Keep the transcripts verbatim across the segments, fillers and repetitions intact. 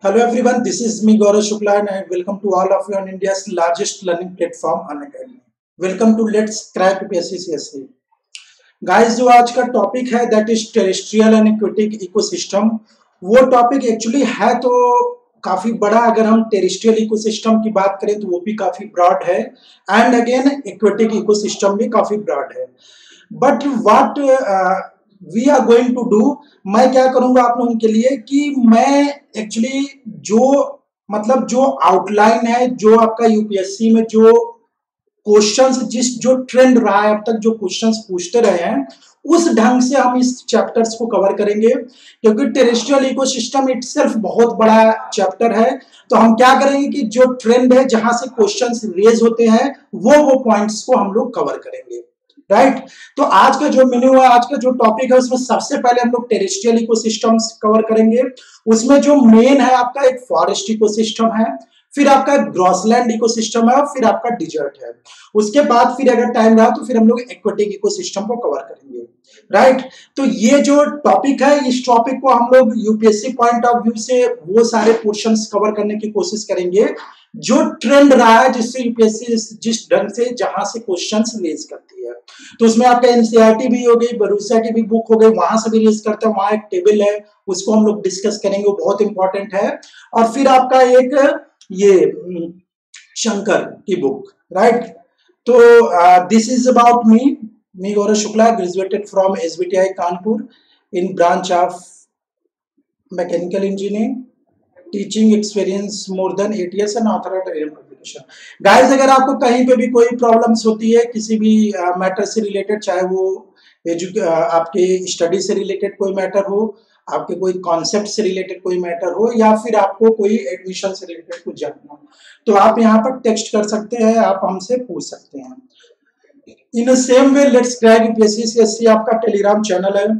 Hello everyone, this is me Gaurav Shukla and I welcome to all of you on India's largest learning platform Unacademy. Welcome to Let's Crack P S C C S E. Guys, जो आज का topic है that is terrestrial and aquatic ecosystem. वो topic actually है तो काफी बड़ा। अगर हम टेरेस्ट्रियल इकोसिस्टम की बात करें तो वो भी काफी ब्रॉड है एंड अगेन एक्वेटिक इकोसिस्टम भी काफी ब्रॉड है। But what we are going to do, मैं क्या करूंगा आप लोगों के लिए कि मैं एक्चुअली जो मतलब जो आउटलाइन है, जो आपका यूपीएससी में जो क्वेश्चंस, जिस जो ट्रेंड रहा है अब तक, जो क्वेश्चंस पूछते रहे हैं, उस ढंग से हम इस चैप्टर्स को कवर करेंगे। क्योंकि टेरेस्ट्रियल इकोसिस्टम इटसेल्फ बहुत बड़ा चैप्टर है, तो हम क्या करेंगे कि जो ट्रेंड है, जहां से क्वेश्चंस रेज होते हैं, वो वो पॉइंट्स को हम लोग कवर करेंगे। Right right? तो आज का जो मेन्यू है, आज का जो टॉपिक है, उसमें सबसे पहले हम लोग टेरेस्ट्रियल इकोसिस्टम्स कवर करेंगे। उसमें जो मेन है आपका एक फॉरेस्ट इकोसिस्टम है, फिर आपका ग्रॉसलैंड इकोसिस्टम है और फिर आपका डिजर्ट है। उसके बाद फिर अगर टाइम रहा तो फिर हम लोग एक्वेटिक इकोसिस्टम को कवर करेंगे। Right right? तो ये जो टॉपिक है, इस टॉपिक को हम लोग यूपीएससी पॉइंट ऑफ व्यू से वो सारे पोर्शंस कवर करने की कोशिश करेंगे जो ट्रेंड रहा है, जिससे यूपीएससी जिस ढंग से जहां से क्वेश्चंस रेज करती है। तो उसमें आपका एनसीईआरटी भी हो गई, भरोसा की भी बुक हो गई, वहां से भी रेज करते हैं। वहां एक टेबल है, उसको हम लोग डिस्कस करेंगे, वो बहुत इंपॉर्टेंट है। और फिर आपका एक ये शंकर की बुक। राइट, तो this is about me me Gaurav Shukla, graduated from SBTI Kanpur in branch of mechanical engineering, teaching experience more than eight years and authorized publication. Guys, अगर आपको कहीं पे भी कोई प्रॉब्लम्स होती है किसी भी मैटर से रिलेटेड, चाहे वो एजुके आपके स्टडी से रिलेटेड कोई मैटर हो, आपके कोई कॉन्सेप्ट से रिलेटेड कोई मैटर हो, या फिर आपको कोई एडमिशन से रिलेटेड कुछ जानना हो, तो आप यहाँ पर टेक्स्ट कर सकते हैं, आप हमसे पूछ सकते हैं। In the same way let's crack UPSC CSC आपका टेलीग्राम चैनल है,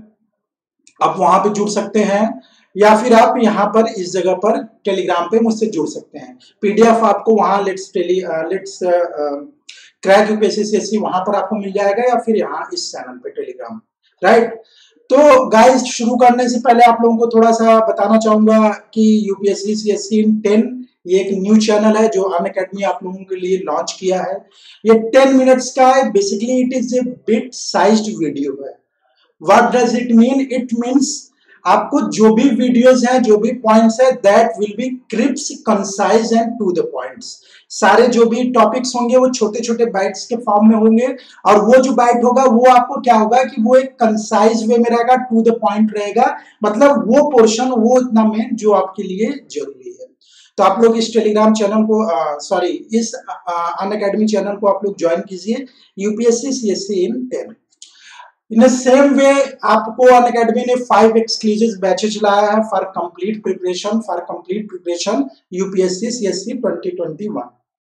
आप वहां पे जुड़ सकते हैं, या फिर आप यहाँ पर इस जगह पर टेलीग्राम पे मुझसे जुड़ सकते हैं। पीडीएफ आपको वहां let's tele let's crack UPSC CSC वहां पर आपको मिल जाएगा, या फिर यहाँ इस चैनल पे टेलीग्राम। राइट, तो गाइस शुरू करने से पहले आप लोगों को थोड़ा सा बताना चाहूंगा कि यूपीएससी सीएससी इन टेन ये एक न्यू चैनल है जो अनअकैडमी आप लोगों के लिए लॉन्च किया है। ये टेन मिनट्स का है, basically it is a bit sized video है। What does it mean? It means आपको जो भी वीडियोस हैं, जो भी पॉइंट्स है, that will be crisp, concise and to the points. सारे जो भी टॉपिक्स होंगे वो छोटे छोटे बाइट्स के फॉर्म में होंगे, और वो जो बाइट होगा वो आपको क्या होगा कि वो एक कंसाइज वे में रहेगा, टू द पॉइंट रहेगा। मतलब वो पोर्शन, वो इतना मेन जो आपके लिए जरूरी है। तो आप लोग इस टेलीग्राम चैनल को, सॉरी इस अनअकैडमी चैनल को आप लोग ज्वाइन कीजिए, UPSC CSC in ten. In the same way आपको अनअकैडमी ने फाइव एक्सक्लूसिव बैचेज लाया है for complete preparation for complete preparation UPSC CSC twenty twenty one.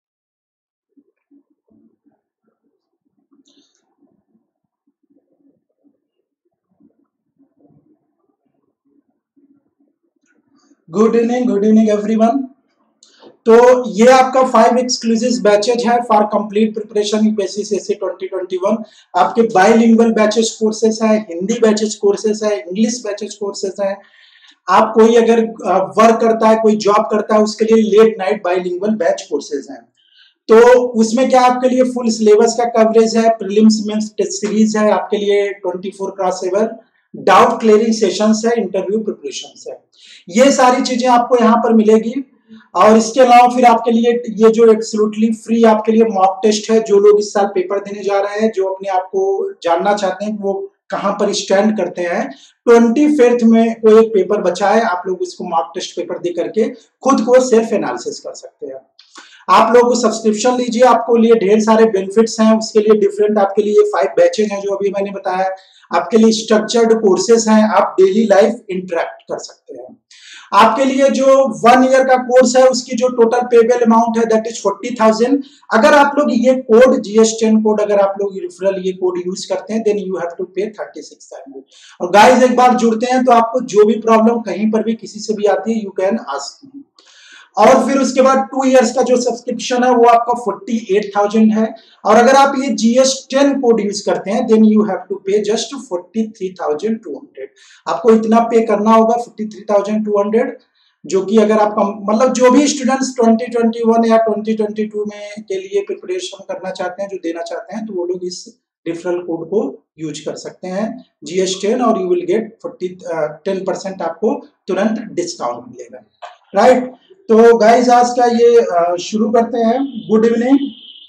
Good evening, good evening everyone. तो ये आपका फाइव एक्सक्लूसिव बैचेज है for complete preparation UPSC CSC twenty twenty one. आपके bilingual batches courses है, Hindi batches courses है, English batches courses है। आप कोई अगर वर्क करता है, कोई जॉब करता है, उसके लिए late night bilingual batch courses हैं। तो उसमें क्या आपके लिए फुल सिलेबस का कवरेज है, प्रीलिम्स मेंस टेस्ट सीरीज है, आपके लिए twenty four cross seven doubt clearing sessions है, इंटरव्यू प्रिपरेशन है। ये सारी चीजें आपको यहाँ पर मिलेगी। और इसके अलावा फिर आपके लिए ये जो एब्सोल्युटली फ्री आपके लिए मॉक टेस्ट है, जो लोग इस साल पेपर देने जा रहे हैं, जो अपने आप को जानना चाहते हैं वो कहां पर स्टैंड करते हैं, ट्वेंटी फिफ्थ में कोई एक पेपर बचा है, आप लोग उसको मॉक टेस्ट पेपर दे करके खुद को सेल्फ एनालिसिस कर सकते हैं। आप लोग को सब्सक्रिप्शन लीजिए, आपको लिए ढेर सारे बेनिफिट्स हैं। उसके लिए डिफरेंट आपके लिए फाइव बैचेज हैं जो अभी मैंने बताया, आपके लिए स्ट्रक्चर्ड कोर्सेज हैं, आप डेली लाइफ इंटरेक्ट कर सकते हैं। आपके लिए जो वन ईयर का कोर्स है उसकी जो टोटल पेबल अमाउंट है दैट इज फोर्टी थाउजेंड। अगर आप लोग ये कोड जीएस टेन कोड अगर आप लोग रेफरल ये कोड यूज करते हैं then you have to pay thirty six thousand. और गाइस एक बार जुड़ते हैं तो आपको जो भी प्रॉब्लम कहीं पर भी किसी से भी आती है यू कैन आस्क मी। और फिर उसके बाद टू इयर्स का जो सब्सक्रिप्शन है वो आपका फोर्टी एट थाउजेंड है। और अगर आप ये जीएस टेन कोड यूज करते हैं then you have to pay just forty three thousand two hundred. आपको इतना पे करना होगा forty three thousand two hundred. जो कि अगर आप मतलब जो भी स्टूडेंट्स ट्वेंटी ट्वेंटी वन या ट्वेंटी ट्वेंटी टू में के लिए प्रिपरेशन करना चाहते हैं, जो देना चाहते हैं, तो वो लोग इस रेफरल कोड को यूज कर सकते हैं जी एस टेन, और you will get forty ten percent आपको तुरंत डिस्काउंट मिलेगा, राइट। तो गाइज आज का ये शुरू करते हैं। Good evening,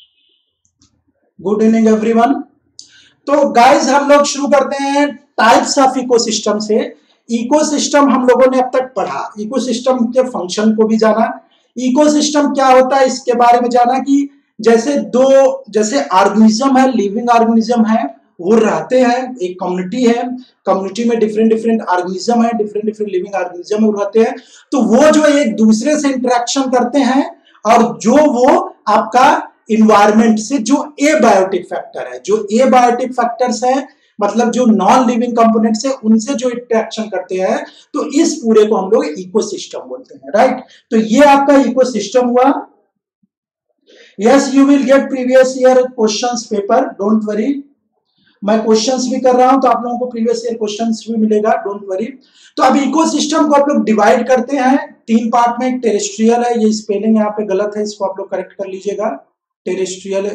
good evening everyone. तो गाइज हम लोग शुरू करते हैं टाइप्स ऑफ इकोसिस्टम से। इकोसिस्टम हम लोगों ने अब तक पढ़ा, इकोसिस्टम के फंक्शन को भी जाना, इकोसिस्टम क्या होता है इसके बारे में जाना, कि जैसे दो जैसे ऑर्गेनिज्म है, लिविंग ऑर्गेनिज्म है, वो रहते हैं, एक कम्युनिटी है, कम्युनिटी में डिफरेंट डिफरेंट ऑर्गेनिज्म है, डिफरेंट डिफरेंट लिविंग ऑर्गेनिज्म वो रहते हैं, तो वो जो एक दूसरे से इंटरेक्शन करते हैं, और जो वो आपका इन्वायरमेंट से जो एबायोटिक फैक्टर है, जो एबायोटिक फैक्टर्स है मतलब जो नॉन लिविंग कंपोनेंट्स है, उनसे जो इंटरेक्शन करते हैं, तो इस पूरे को हम लोग इकोसिस्टम बोलते हैं, राइट। तो ये आपका इकोसिस्टम हुआ। Yes, you will get previous year questions paper, don't worry. मैं क्वेश्चंस भी कर रहा हूं तो आप लोगों को प्रीवियस ईयर क्वेश्चंस भी मिलेगा, डोंट वरी। तो अब इकोसिस्टम को आप लोग डिवाइड करते हैं तीन पार्ट में। एक टेरेस्ट्रियल है, ये स्पेलिंग यहाँ पे गलत है, इसको आप लोग करेक्ट कर लीजिएगा। टेरेस्ट्रियल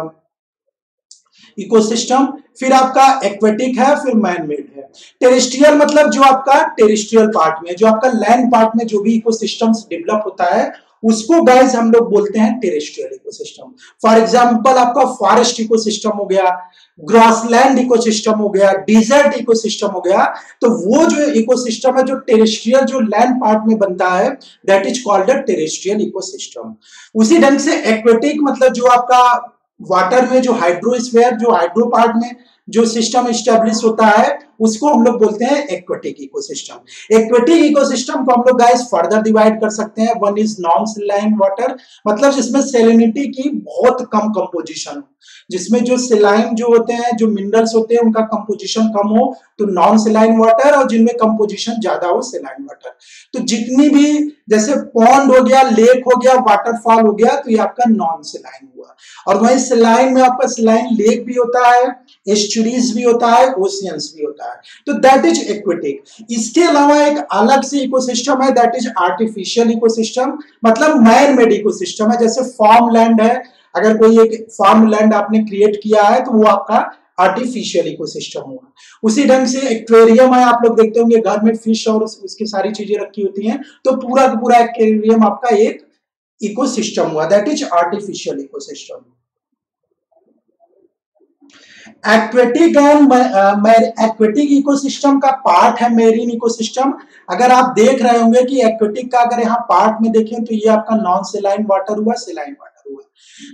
इकोसिस्टम, फिर आपका एक्वेटिक है, फिर मैन मेड है। टेरेस्ट्रियल मतलब जो आपका टेरेस्ट्रियल पार्ट में, जो आपका लैंड पार्ट में जो भी इकोसिस्टम्स डेवलप होता है, उसको गाइस हम लोग बोलते हैं टेरेस्ट्रियल इकोसिस्टम। फॉर एग्जांपल आपका फॉरेस्ट इकोसिस्टम हो गया, ग्रासलैंड इकोसिस्टम हो गया, डिजर्ट इकोसिस्टम हो गया। तो वो जो इकोसिस्टम है जो टेरेस्ट्रियल जो लैंड पार्ट में बनता है, that is called a terrestrial ecosystem. उसी ढंग से एक्वेटिक मतलब जो आपका वाटर में जो हाइड्रोस्फीयर, जो हाइड्रो पार्ट में जो सिस्टम एस्टेब्लिश होता है, उसको हम लोग बोलते हैं एक्वेटिक इकोसिस्टम। एक्वेटिक इकोसिस्टम को हम लोग गाइस फर्दर डिवाइड कर सकते हैं। One is non saline water, मतलब जिसमें सैलिनिटी की बहुत कम कंपोजिशन हो, जिसमें जो सैलाइन जो होते हैं, जो मिनरल्स होते हैं, उनका कंपोजिशन कम हो, तो नॉन सैलाइन वाटर, और जिनमें कंपोजिशन ज्यादा हो सैलाइन वाटर। तो जितनी भी जैसे पॉन्ड हो गया, लेक हो गया, वाटरफॉल हो गया, तो ये आपका नॉन सैलाइन हुआ। और वही सैलाइन में आपका सैलाइन लेक भी होता है, एस्चुरीज भी होता है, ओशियंस भी होता है, तो दैट इज एक्वेटिक। इसके अलावा एक अलग से इकोसिस्टम है, दैट इज आर्टिफिशियल इकोसिस्टम, मतलब मैन मेड इकोसिस्टम है। जैसे फार्म लैंड है, अगर कोई एक फार्म लैंड आपने क्रिएट किया है, तो वो आपका आर्टिफिशियल इकोसिस्टम हुआ। उसी ढंग से एक्वेरियम है, आप लोग देखते होंगे घर में फिश और उसकी सारी चीजें रखी होती हैं, तो पूरा का पूरा एक्वेरियम आपका एक इकोसिस्टम हुआ, that is artificial ecosystem. Aquatic and aquatic ecosystem का पार्ट है मेरीन इकोसिस्टम। अगर आप देख रहे होंगे कि एक्वेटिक का अगर यहाँ पार्ट में देखें, तो ये आपका नॉन सेलाइन वाटर हुआ, सेलाइन वाटर हुआ।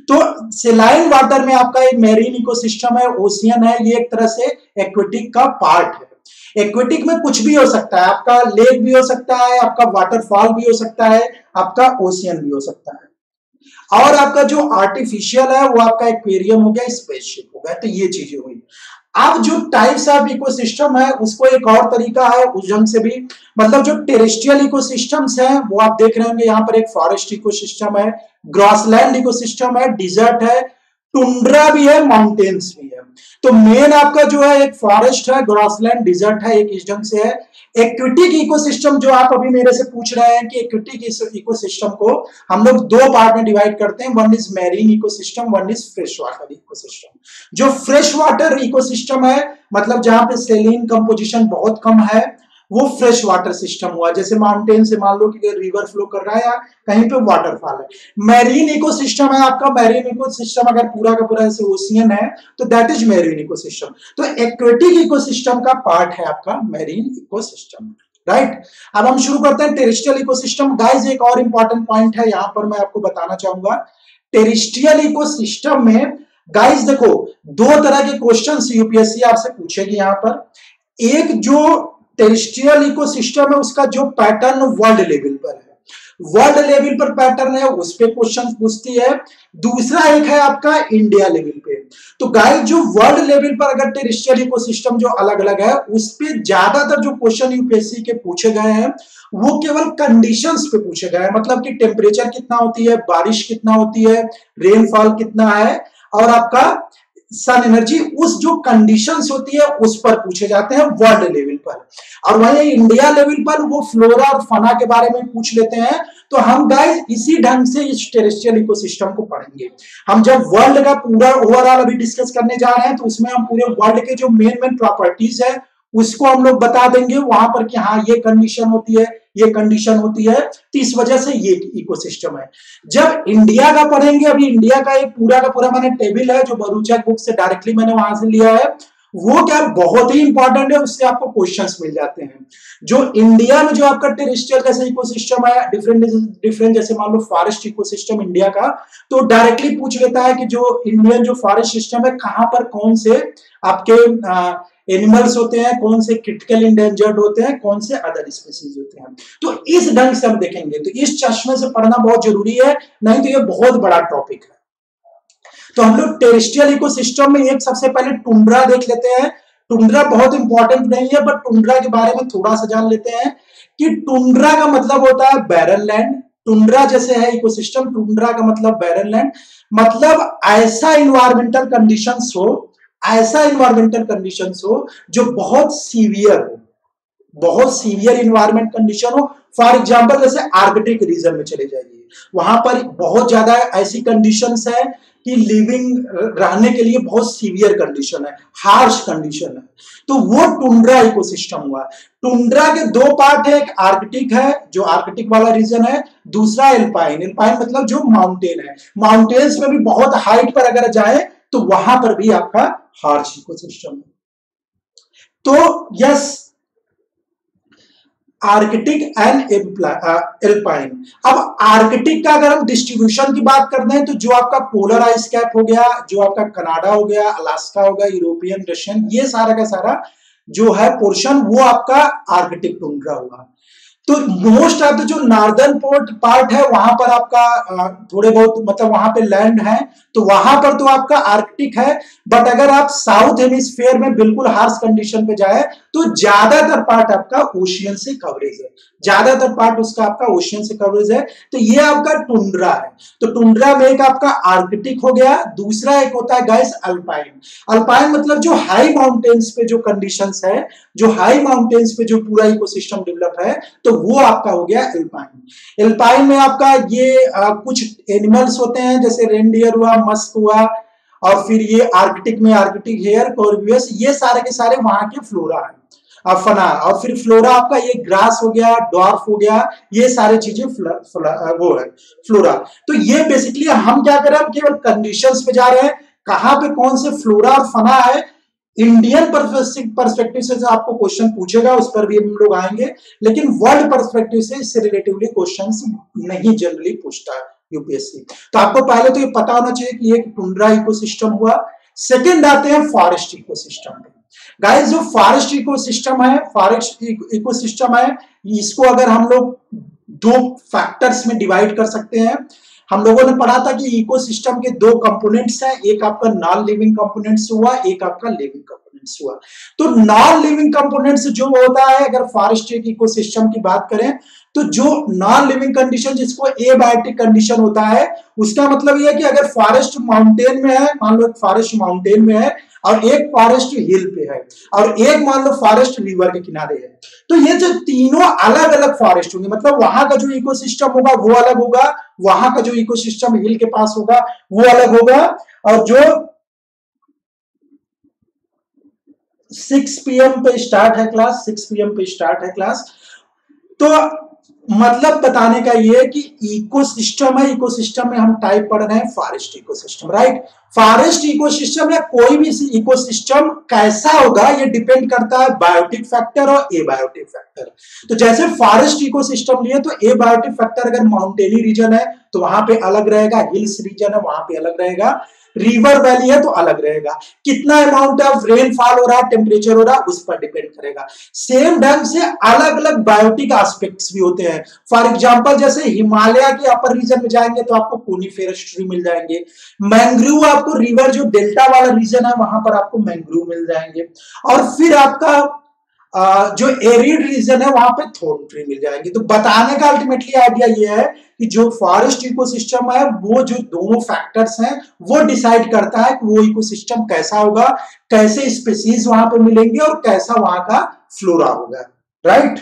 तो सेलाइन वाटर में आपका एक मेरीन इकोसिस्टम है, ओशियन है, ये एक तरह से एक्वेटिक का पार्ट है। एक्वेटिक में कुछ भी हो सकता है, आपका लेक भी हो सकता है, आपका वाटरफॉल भी हो सकता है, आपका ओशियन भी हो सकता है। और आपका जो आर्टिफिशियल है वो आपका एक्वेरियम हो गया, स्पेसशिप हो गया। तो ये चीजें हुई। अब जो टाइप्स ऑफ इकोसिस्टम है, उसको एक और तरीका है उस ढंग से भी, मतलब जो टेरेस्ट्रियल इकोसिस्टम्स हैं वो आप देख रहे होंगे, यहाँ पर एक फॉरेस्ट इकोसिस्टम है, ग्रासलैंड इकोसिस्टम है, डिजर्ट है, टुंड्रा भी है, माउंटेन्स भी है। तो मेन आपका जो है एक फॉरेस्ट है, ग्रासलैंड, डिजर्ट है, एक इस ढंग से है। एक्वेटिक इकोसिस्टम जो आप अभी मेरे से पूछ रहे हैं कि एक्वेटिक इकोसिस्टम को हम लोग दो पार्ट में डिवाइड करते हैं, one is marine ecosystem, one is fresh water ecosystem. जो फ्रेश वाटर इकोसिस्टम है, मतलब जहां पे सेलिन कंपोजिशन बहुत कम है, वो फ्रेश वाटर सिस्टम हुआ। जैसे माउंटेन से मान लो कि रिवर फ्लो कर रहा है या कहीं पे वाटरफॉल है। मैरीन इकोसिस्टम है आपका, मैरीन इकोसिस्टम अगर पूरा का पूरा ऐसे ओशियन है, तो दैट इज मैरीन इकोसिस्टम। तो एक्वेटिक इकोसिस्टम का पार्ट है आपका मैरीन इकोसिस्टम, राइट। अब हम शुरू करते हैं टेरेस्ट्रियल इकोसिस्टम। गाइस एक और इंपॉर्टेंट पॉइंट है यहाँ पर मैं आपको बताना चाहूंगा। टेरेस्ट्रियल इकोसिस्टम में गाइस देखो, दो तरह के क्वेश्चंस यूपीएससी आपसे पूछेगी यहाँ पर। एक जो टेरेस्ट्रियल इकोसिस्टम है, उसका जो पैटर्न वर्ल्ड लेवल पर है, वर्ल्ड लेवल पर पैटर्न है, उस पे क्वेश्चन पूछती है। दूसरा एक है आपका इंडिया लेवल पे। तो गाइस जो वर्ल्ड लेवल पर अगर टेरेस्ट्रियल इकोसिस्टम जो अलग अलग है, उस पे ज्यादातर जो क्वेश्चन यूपीएससी के पूछे गए हैं, वो केवल कंडीशंस पे पूछे गए हैं, मतलब कि टेम्परेचर कितना होती है, बारिश कितना होती है, रेनफॉल कितना है, और आपका सन एनर्जी उस जो कंडीशंस होती है उस पर पूछे जाते हैं वर्ल्ड लेवल पर, और वहीं इंडिया लेवल पर वो फ्लोरा और फना के बारे में पूछ लेते हैं। तो हम गाइस इसी ढंग से इस टेरेस्ट्रियल इकोसिस्टम को पढ़ेंगे। हम जब वर्ल्ड का पूरा ओवरऑल अभी डिस्कस करने जा रहे हैं तो उसमें हम पूरे वर्ल्ड के जो मेन मेन प्रॉपर्टीज है उसको हम लोग बता देंगे वहां पर कि हाँ ये कंडीशन होती है, ये कंडीशन होती है, तो इस वजह से ये इकोसिस्टम है। जब इंडिया का पढ़ेंगे, अभी इंडिया का एक पूरा का पूरा मैंने टेबल है जो बरूचक बुक से डायरेक्टली मैंने वहां से लिया है, वो क्या बहुत ही इंपॉर्टेंट है, उससे आपको क्वेश्चंस मिल जाते हैं। जो इंडिया में जो आपका टेरेस्ट्रियल जैसे इकोसिस्टम है, डिफरेंट डिफरेंट जैसे मान लो फॉरेस्ट इकोसिस्टम इंडिया का, तो डायरेक्टली पूछ लेता है कि जो इंडियन जो फॉरेस्ट सिस्टम है कहां पर कौन से आपके एनिमल्स होते हैं, कौन से क्रिटिकल इंडेंजर्ड होते हैं, कौन से अदर स्पीसीज होते हैं। तो इस ढंग से हम देखेंगे, तो इस चश्मे से पढ़ना बहुत जरूरी है, नहीं तो ये बहुत बड़ा टॉपिक है। तो हम लोग टेरेस्ट्रियल इकोसिस्टम में एक सबसे पहले टुंड्रा देख लेते हैं। टुंड्रा बहुत इंपॉर्टेंट नहीं है, बट टुंड्रा के बारे में थोड़ा सा जान लेते हैं कि टुंड्रा का मतलब होता है बैरन लैंड। टुंड्रा जैसे है इकोसिस्टम, टुंड्रा का मतलब बैरन लैंड, मतलब ऐसा इन्वायरमेंटल कंडीशंस हो, ऐसा इन्वायरमेंटल कंडीशंस हो जो बहुत सीवियर हो, बहुत सीवियर इन्वायरमेंट कंडीशन हो। फॉर एग्जांपल जैसे आर्कटिक रीजन में चले जाइए, वहां पर बहुत ज्यादा ऐसी कंडीशंस है कि लिविंग रहने के लिए बहुत सीवियर कंडीशन है, हार्श कंडीशन है, तो वो टुंड्रा इकोसिस्टम हुआ। टुंड्रा के दो पार्ट है, एक आर्कटिक है जो आर्कटिक वाला रीजन है, दूसरा एल्पाइन। एल्पाइन मतलब जो माउंटेन है, माउंटेन्स में भी बहुत हाइट पर अगर जाए तो वहां पर भी आपका हार्श इकोसिस्टम है। तो यस, आर्कटिक एंड एल्पाइन। अब आर्कटिक का अगर हम डिस्ट्रीब्यूशन की बात करते हैं तो जो आपका पोलर आइस कैप हो गया, जो आपका कनाडा हो गया, अलास्का हो गया, यूरोपियन, रशियन, ये सारा का सारा जो है पोर्शन वो आपका आर्कटिक टुंड्रा होगा। तो मोस्ट ऑफ द जो नॉर्दर्न पोर्ट पार्ट है वहां पर आपका थोड़े बहुत मतलब वहां पे लैंड है, तो वहां पर तो आपका आर्कटिक है। बट अगर आप साउथ हेमिस्फीयर में बिल्कुल हार्श कंडीशन पे जाए तो ज्यादातर पार्ट आपका ओशियन से कवरेज है, ज्यादातर पार्ट उसका आपका ओशियन से कवरेज है। तो ये आपका टुंड्रा है। तो टुंड्रा में एक आपका आर्कटिक हो गया, दूसरा एक होता है गाइस अल्पाइन। अल्पाइन मतलब जो हाई माउंटेन्स पे जो कंडीशंस है, जो हाई माउंटेन्स पे जो पूरा इकोसिस्टम डेवलप है, तो वो आपका हो गया एल्पाइन। एल्पाइन में आपका ये आ, कुछ एनिमल्स होते हैं जैसे रेनडियर हुआ, मस्क हुआ, और फिर ये आर्कटिक में आर्कटिक हेयर, कॉर्वियस, ये सारे के सारे वहां के फ्लोरा है, फना। और फिर फ्लोरा आपका ये ग्रास हो गया, डॉर्फ हो गया, ये सारी चीजें वो है फ्लोरा। तो ये बेसिकली हम क्या कर रहे हैं, हम केवल कंडीशंस पे जा रहे हैं, कहां पे कौन से फ्लोरा और फना है। इंडियन पर्सपेक्टिव से आपको क्वेश्चन पूछेगा उस पर भी हम लोग आएंगे, लेकिन वर्ल्ड पर्सपेक्टिव से इससे रिलेटिवली क्वेश्चंस नहीं जनरली पूछता है यूपीएससी। तो आपको पहले तो ये पता होना चाहिए कि ये टुंड्रा इकोसिस्टम हुआ। सेकंड आते हैं फॉरेस्ट इकोसिस्टम पे। गाइस जो फॉरेस्ट इकोसिस्टम है, फॉरेस्ट इकोसिस्टम है, इसको अगर हम लोग दो फैक्टर्स में डिवाइड कर सकते हैं। हम लोगों ने पढ़ा था कि इकोसिस्टम के दो कंपोनेंट्स हैं, एक आपका नॉन लिविंग कंपोनेंट्स हुआ, एक आपका लिविंग कंपोनेंट्स हुआ। तो नॉन लिविंग कंपोनेंट्स जो होता है, अगर फॉरेस्ट इकोसिस्टम की बात करें तो जो नॉन लिविंग कंडीशन जिसको एबायोटिक कंडीशन होता है, उसका मतलब यह है कि अगर फॉरेस्ट माउंटेन में है, मान लो फॉरेस्ट माउंटेन में है और एक फॉरेस्ट हिल पे है और एक मान लो फॉरेस्ट रिवर के किनारे है, तो ये जो तीनों अलग अलग फॉरेस्ट होंगे, मतलब वहां का जो इकोसिस्टम होगा वो अलग होगा, वहां का जो इकोसिस्टम हिल के पास होगा वो अलग होगा। और जो सिक्स पी एम पे स्टार्ट है क्लास, सिक्स पी एम पे स्टार्ट है क्लास, तो मतलब बताने का ये है कि इकोसिस्टम है, इकोसिस्टम में हम टाइप पढ़ रहे हैं forest ecosystem, right. Forest ecosystem या कोई भी इकोसिस्टम कैसा होगा ये डिपेंड करता है बायोटिक फैक्टर और एबायोटिक फैक्टर। तो जैसे फॉरेस्ट इकोसिस्टम लिए तो एबायोटिक फैक्टर अगर माउंटेनी रीजन है तो वहां पे अलग रहेगा, हिल्स रीजन है वहां पे अलग रहेगा, रिवर वैली है तो अलग रहेगा, कितना अमाउंट ऑफ रेनफॉल हो रहा है, टेम्परेचर हो रहा है, उस पर डिपेंड करेगा। सेम ढंग से अलग अलग बायोटिक एस्पेक्ट्स भी होते हैं। फॉर एग्जांपल जैसे हिमालय के अपर रीजन में जाएंगे तो आपको कोनिफेरस ट्री मिल जाएंगे, मैंग्रोव आपको रिवर जो डेल्टा वाला रीजन है वहां पर आपको मैंग्रोव मिल जाएंगे। और फिर आपका आ, जो एरिड रीजन है वहां पे थॉर्न ट्री मिल जाएंगे। तो बताने का अल्टीमेटली आइडिया ये है कि जो फॉरेस्ट इकोसिस्टम है वो जो दोनों फैक्टर्स हैं वो डिसाइड करता है कि वो इकोसिस्टम कैसा होगा, कैसे स्पीसीज वहां पे मिलेंगे और कैसा वहां का फ्लोरा होगा, राइट।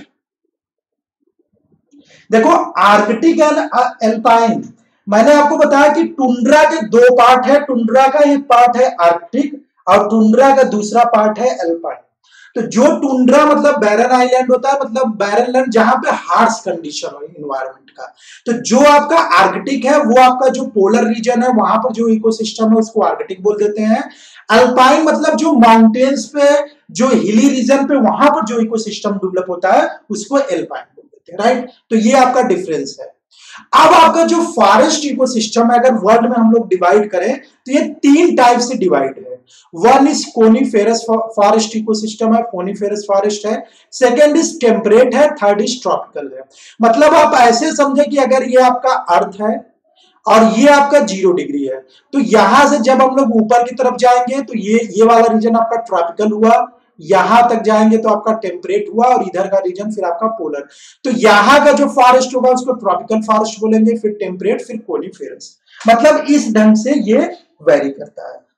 देखो आर्कटिक एंड एल्पाइन, मैंने आपको बताया कि टुंड्रा के दो पार्ट है, टुंड्रा का एक पार्ट है आर्कटिक और टुंड्रा का दूसरा पार्ट है एल्पाइन। तो जो टुंड्रा मतलब बैरन आइलैंड होता है, मतलब बैरन लैंड जहां पे हार्श कंडीशन हो इन्वायरमेंट का। तो जो आपका आर्कटिक है वो आपका जो पोलर रीजन है वहां पर जो इकोसिस्टम है उसको आर्कटिक बोल देते हैं। अल्पाइन मतलब जो माउंटेन्स पे जो हिली रीजन पे वहां पर जो इकोसिस्टम डेवलप होता है उसको एल्पाइन बोल देते हैं, राइट। तो ये आपका डिफरेंस है। अब आपका जो फॉरेस्ट इकोसिस्टम है अगर वर्ल्ड में हम लोग डिवाइड करें तो ये तीन टाइप से डिवाइड है। One is coniferous forest ecosystem है, कोनिफेरस फॉरेस्ट है। सेकेंड इज टेम्परेट है, थर्ड इज ट्रॉपिकल है। मतलब आप ऐसे समझे कि अगर ये आपका अर्थ है और ये आपका जीरो डिग्री है, तो यहां से जब हम लोग ऊपर की तरफ जाएंगे तो ये ये वाला रीजन आपका ट्रॉपिकल हुआ, यहां तक जाएंगे तो आपका टेम्परेट हुआ और इधर का रीजन फिर आपका पोलर। तो यहां का जो फॉरेस्ट होगा उसको ट्रॉपिकल फॉरेस्ट बोलेंगे, फिर टेम्परेट, फिर कोनिफेरस। मतलब इस ढंग से ये वेरी करता है।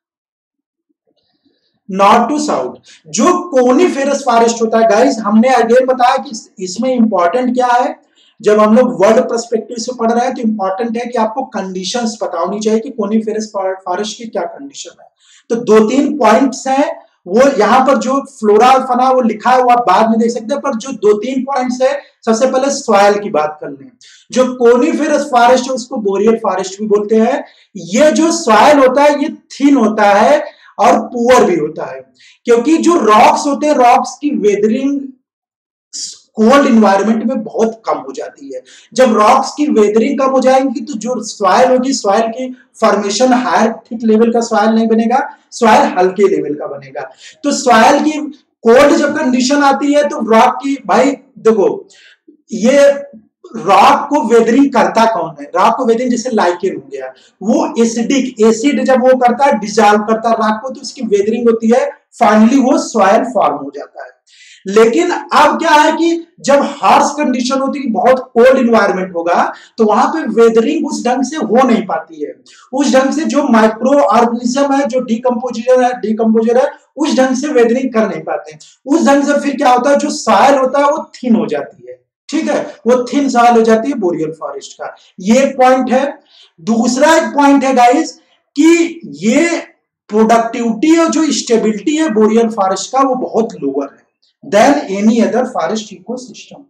नॉर्थ टू साउथ जो कोनिफेरस फॉरेस्ट होता है गाइस, हमने अगेन बताया कि इसमें इंपॉर्टेंट क्या है। जब हम लोग वर्ल्ड पर्सपेक्टिव से पढ़ रहे हैं तो इंपॉर्टेंट है कि आपको कंडीशंस पता होनी चाहिए कि कोनिफेरस फॉरेस्ट की क्या कंडीशन है। तो दो तीन पॉइंट्स हैं, वो यहाँ पर जो फ्लोरा और फना वो लिखा है वो आप बाद में देख सकते हैं, पर जो दो तीन पॉइंट्स है, सबसे पहले सॉइल की बात कर लें। जो कोनिफेरस फॉरेस्ट है उसको बोरियल फॉरेस्ट भी बोलते हैं। ये जो सॉइल होता है ये थिन होता है और पुअर भी होता है, क्योंकि जो रॉक्स होते हैं रॉक्स की वेदरिंग कोल्ड इन्वायरमेंट में बहुत कम हो जाती है। जब रॉक्स की वेदरिंग कम हो जाएंगी तो जो सॉइल होगी, सॉइल की फॉर्मेशन हायर थिक लेवल का सॉइल नहीं बनेगा, सॉइल हल्के लेवल का बनेगा। तो सॉइल की कोल्ड जब कंडीशन आती है तो रॉक की, भाई देखो ये रॉक को वेदरिंग करता कौन है? रॉक को वेदरिंग जैसे लाइकेन हो गया, वो एसिडिक एसिड जब वो करता है डिसॉल्व करता है रॉक को, तो उसकी वेदरिंग होती है, फाइनली वो सॉइल फॉर्म हो जाता है। लेकिन अब क्या है कि जब हार्श कंडीशन होती है, बहुत कोल्ड इन्वायरमेंट होगा, तो वहां पे वेदरिंग उस ढंग से हो नहीं पाती है। उस ढंग से जो माइक्रो ऑर्गेनिज्म है, जो डीकम्पोजर है डीकम्पोजर है उस ढंग से वेदरिंग कर नहीं पाते। उस ढंग से फिर क्या होता है, जो सॉइल होता है वो थिन हो जाती है, ठीक है, वो थिन सॉइल हो जाती है बोरियल फॉरेस्ट का। ये एक पॉइंट है। दूसरा एक पॉइंट है गाइस कि ये प्रोडक्टिविटी और जो स्टेबिलिटी है बोरियल फॉरेस्ट का वो बहुत लोअर है then any other forest ecosystem.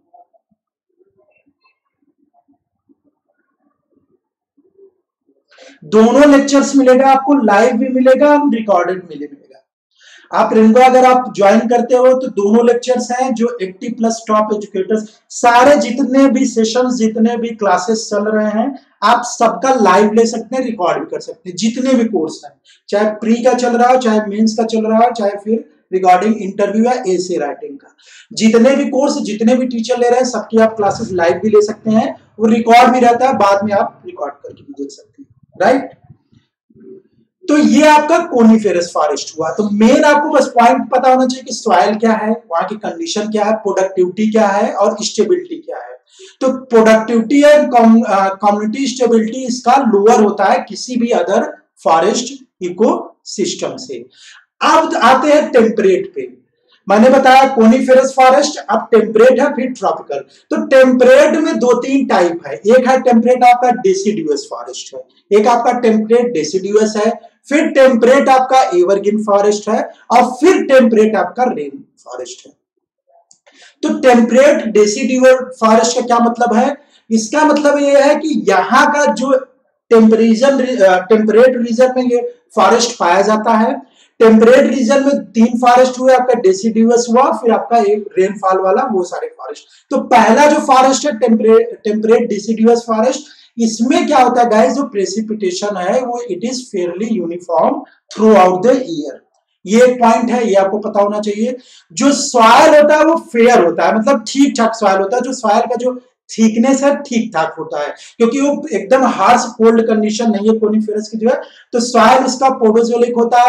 दोनों लेक्चर्स मिलेगा आपको, लाइव भी मिलेगा और रिकॉर्डेड भी मिलेगा। आप इनको अगर आप ज्वाइन करते हो तो दोनों लेक्चर्स हैं जो अस्सी प्लस टॉप एजुकेटर्स, सारे जितने भी सेशंस जितने भी क्लासेस चल रहे हैं आप सबका लाइव ले सकते हैं, रिकॉर्ड भी कर सकते हैं। जितने भी कोर्स हैं, चाहे प्री का चल रहा हो, चाहे मेंस का चल रहा हो, चाहे फिर रिगार्डिंग इंटरव्यू या एसे राइटिंग का, जितने भी कोर्स जितने भी टीचर ले रहे हैं सबकी आप क्लासेस लाइव भी ले सकते हैं, वो रिकॉर्ड भी रहता है, बाद में आप रिकॉर्ड करके भी देख सकते हैं, राइट। तो ये आपका कोनिफेरस फॉरेस्ट हुआ। तो मेन आपको बस पॉइंट पता होना चाहिए कि सॉइल क्या है, वहां की कंडीशन क्या है, प्रोडक्टिविटी क्या है और स्टेबिलिटी क्या है। तो प्रोडक्टिविटी एंड कम्युनिटी स्टेबिलिटी इसका लोअर होता है किसी भी अदर फॉरेस्ट इकोसिस्टम से। अब आते हैं टेम्परेट पे। मैंने बताया कोनिफेरस फॉरेस्ट, अब टेम्परेट है, फिर ट्रॉपिकल। तो टेम्परेट में दो तीन टाइप है, एक है टेम्परेट आपका डेसिडुअस फॉरेस्ट है, एक आपका टेम्परेट डेसिडुअस है, फिर टेम्परेट आपका एवरग्रीन फॉरेस्ट है और फिर टेम्परेट आपका रेन फॉरेस्ट है। तो टेम्परेट डेसिडुअस फॉरेस्ट का क्या मतलब है? इसका मतलब यह है कि यहाँ का जो टेम्परेचर टेम्परेट रीजन में ये फॉरेस्ट पाया जाता है। टेम्परेट रीजन में तीन फॉरेस्ट हुए, आपका डेसिडुअस हुआ, फिर आपका एक रेनफॉल वाला, वो सारे फॉरेस्ट। तो पहला जो फॉरेस्ट है टेम्परेट टेम्परेट डेसिडुअस फॉरेस्ट, इसमें क्या होता है गाइस, जो प्रेसिपिटेशन है वो it is fairly uniform throughout the year. ये एक पॉइंट है, ये आपको पता होना चाहिए। जो सॉइल होता है वो फेयर होता है, मतलब ठीक ठाक सॉइल होता है। जो सॉइल का जो थिकनेस है ठीक ठाक होता है, क्योंकि वो एकदम हार्श कोल्ड कंडीशन नहीं है कोनिफेरस की जो है। तो सॉइल उसका पोडोजोलिक होता है,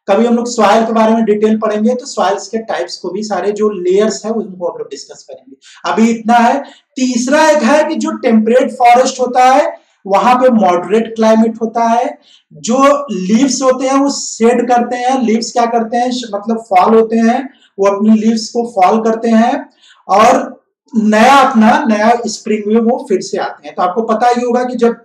कभी हम लोग सॉइल के बारे में डिटेल पढ़ेंगे तो सॉइल्स के टाइप्स को भी, सारे जो लेयर्स है उनको हम लोग डिस्कस करेंगे। अभी इतना है। तीसरा एक है कि जो टेम्परेट फॉरेस्ट होता है वहां पे मॉडरेट क्लाइमेट होता है, जो लीव्स होते हैं वो शेड करते हैं, लीव्स क्या करते हैं मतलब फॉल होते हैं, वो अपनी लीव्स को फॉल करते हैं और नया अपना नया स्प्रिंग में वो फिर से आते हैं। तो आपको पता ही होगा कि जब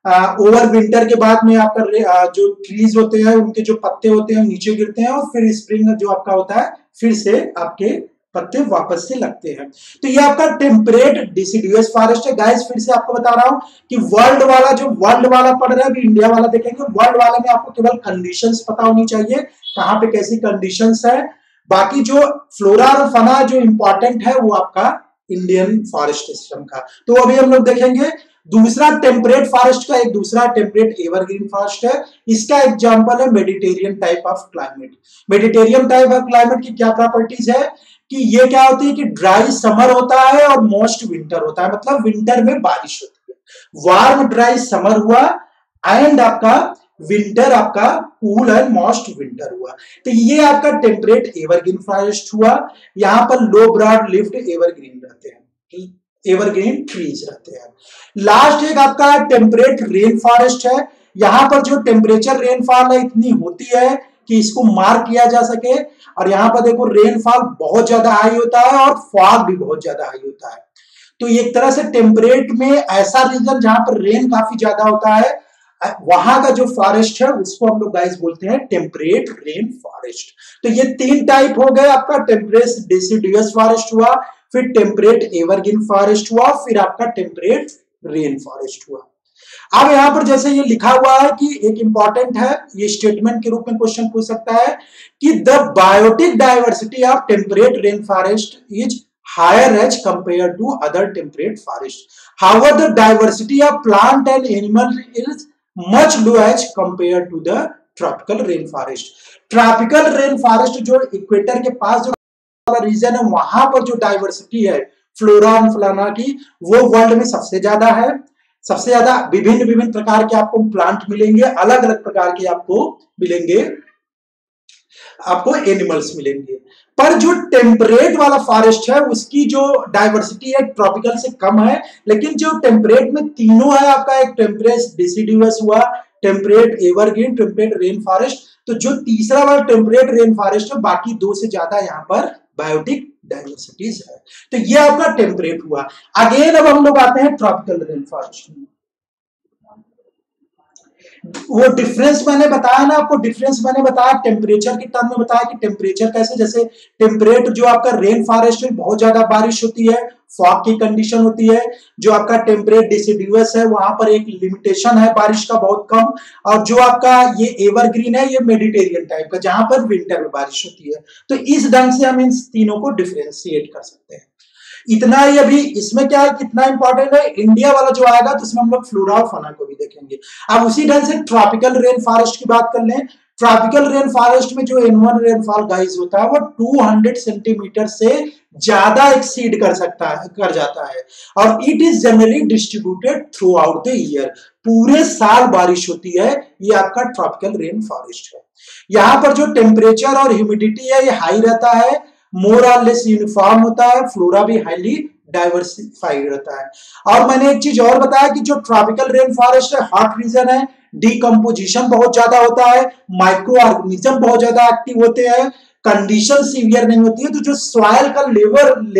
ओवर विंटर के बाद में आपका जो ट्रीज होते हैं उनके जो पत्ते होते हैं नीचे गिरते हैं और फिर स्प्रिंग जो आपका होता है फिर से आपके पत्ते वापस से लगते हैं। तो ये आपका टेम्परेट डिसिडुअस फॉरेस्ट है। गाइस फिर से आपको बता रहा हूं कि वर्ल्ड वाला जो वर्ल्ड वाला पढ़ रहे हैं, अभी इंडिया वाला देखेंगे। वर्ल्ड वाले में आपको केवल कंडीशंस पता होनी चाहिए, कहां पे कैसी कंडीशंस है। बाकी जो फ्लोरा और फना जो इंपॉर्टेंट है वो आपका इंडियन फॉरेस्ट सिस्टम का। तो अभी हम लोग देखेंगे दूसरा टेम्परेट फॉरेस्ट का, एक दूसरा टेम्परेट एवरग्रीन फॉरेस्ट है। इसका एग्जांपल है Mediterranean type of climate. Mediterranean type of climate की क्या प्रॉपर्टीज है कि ये क्या होती है कि ड्राई समर होता है और मोस्ट विंटर होता है, मतलब विंटर में बारिश होती है। वार्म ड्राई समर हुआ एंड आपका विंटर आपका कूल एंड मोस्ट विंटर हुआ। तो ये आपका टेम्परेट एवरग्रीन फॉरेस्ट हुआ। यहाँ पर लो ब्रॉड लिफ्ट एवरग्रीन रहते हैं, एवरग्रीन ट्रीज रहते हैं। लास्ट एक आपका टेम्परेट रेन फॉरेस्ट है। यहाँ पर जो टेम्परेचर रेनफॉल है इतनी होती है कि इसको मार्क किया जा सके। और यहाँ पर देखो रेनफॉल बहुत ज्यादा हाई होता है और फॉग भी बहुत ज्यादा हाई होता है। तो एक तरह से टेम्परेट में ऐसा रीजन जहां पर रेन काफी ज्यादा होता है, वहां का जो फॉरेस्ट है उसको हम लोग गाइस बोलते हैं टेम्परेट रेन फॉरेस्ट। तो ये तीन टाइप हो गए आपका, टेम्परेट डिसिडुअस फॉरेस्ट हुआ, फिर टेम्परेट एवरग्रीन फॉरेस्ट हुआ, फिर आपका टेम्परेट रेन फॉरेस्ट हुआ। अब यहां पर जैसे ये लिखा हुआ है कि एक इंपॉर्टेंट है, ये स्टेटमेंट के रूप में क्वेश्चन पूछ सकता है कि the biotic diversity of temperate rain forest is higher as compared to other temperate forests. However, the diversity of plant and animal is much low as compared to the tropical rainforest. Tropical rainforest जो equator के पास जो वाला reason है वहां पर जो diversity है फ्लोरा और फलाना की वो वर्ल्ड में सबसे ज्यादा है। सबसे ज्यादा विभिन्न विभिन्न प्रकार के आपको प्लांट मिलेंगे, अलग अलग प्रकार के आपको मिलेंगे, आपको एनिमल्स मिलेंगे। पर जो टेम्परेट वाला फॉरेस्ट है उसकी जो डाइवर्सिटी है ट्रॉपिकल से कम है। लेकिन जो टेम्परेट में तीनों है आपका, एक टेम्परेट डिसिडुअस हुआ, temperate evergreen, temperate rain forest. तो जो तीसरा वाला टेम्परेट रेन फॉरेस्ट है बाकी दो से ज्यादा यहाँ पर बायोटिक डाइवर्सिटीज है। तो ये आपका टेम्परेट हुआ। अगेन अब हम लोग आते हैं ट्रॉपिकल रेन फॉरेस्ट में। वो डिफरेंस मैंने बताया ना आपको, डिफरेंस मैंने बताया टेम्परेचर के टर्म में बताया कि टेम्परेचर कैसे, जैसे टेम्परेट जो आपका रेन फॉरेस्ट में बहुत ज्यादा बारिश होती है, फॉग की कंडीशन होती है। जो आपका टेम्परेट डिसिडुअस है वहां पर एक लिमिटेशन है बारिश का बहुत कम। और जो आपका ये एवरग्रीन है ये मेडिटेरियन टाइप का जहां पर विंटर में बारिश होती है। तो इस ढंग से हम इन तीनों को डिफरेंशिएट कर सकते हैं। इतना ही अभी इसमें क्या है, कितना इंपॉर्टेंट है, इंडिया वाला जो आएगा तो इसमें हम लोग फ्लोरा और फना को भी देखेंगे। अब उसी ढंग से ट्रॉपिकल रेन फॉरेस्ट की बात कर लें। ट्रॉपिकल रेन फॉरेस्ट में जो एनुअल रेनफॉल गाइस होता है वो दो सौ सेंटीमीटर से ज्यादा एक्सीड कर सकता है, कर जाता है। और it is generally distributed throughout the year, पूरे साल बारिश होती है। ये आपका ट्रॉपिकल रेन फॉरेस्ट है। यहाँ पर जो टेम्परेचर और ह्यूमिडिटी है ये हाई रहता है, मोर और लेस यूनिफॉर्म होता है, फ्लोरा भी हाईली डाइवर्सिफाइड रहता है। और मैंने एक चीज और बताया कि जो ट्रॉपिकल रेन फॉरेस्ट है हॉट रीजन है, डिकम्पोजिशन बहुत ज्यादा होता है, माइक्रो ऑर्गेनिज्म बहुत ज्यादा एक्टिव होते हैं, कंडीशन सीवियर नहीं होती है। तो जो सॉइल का लेवल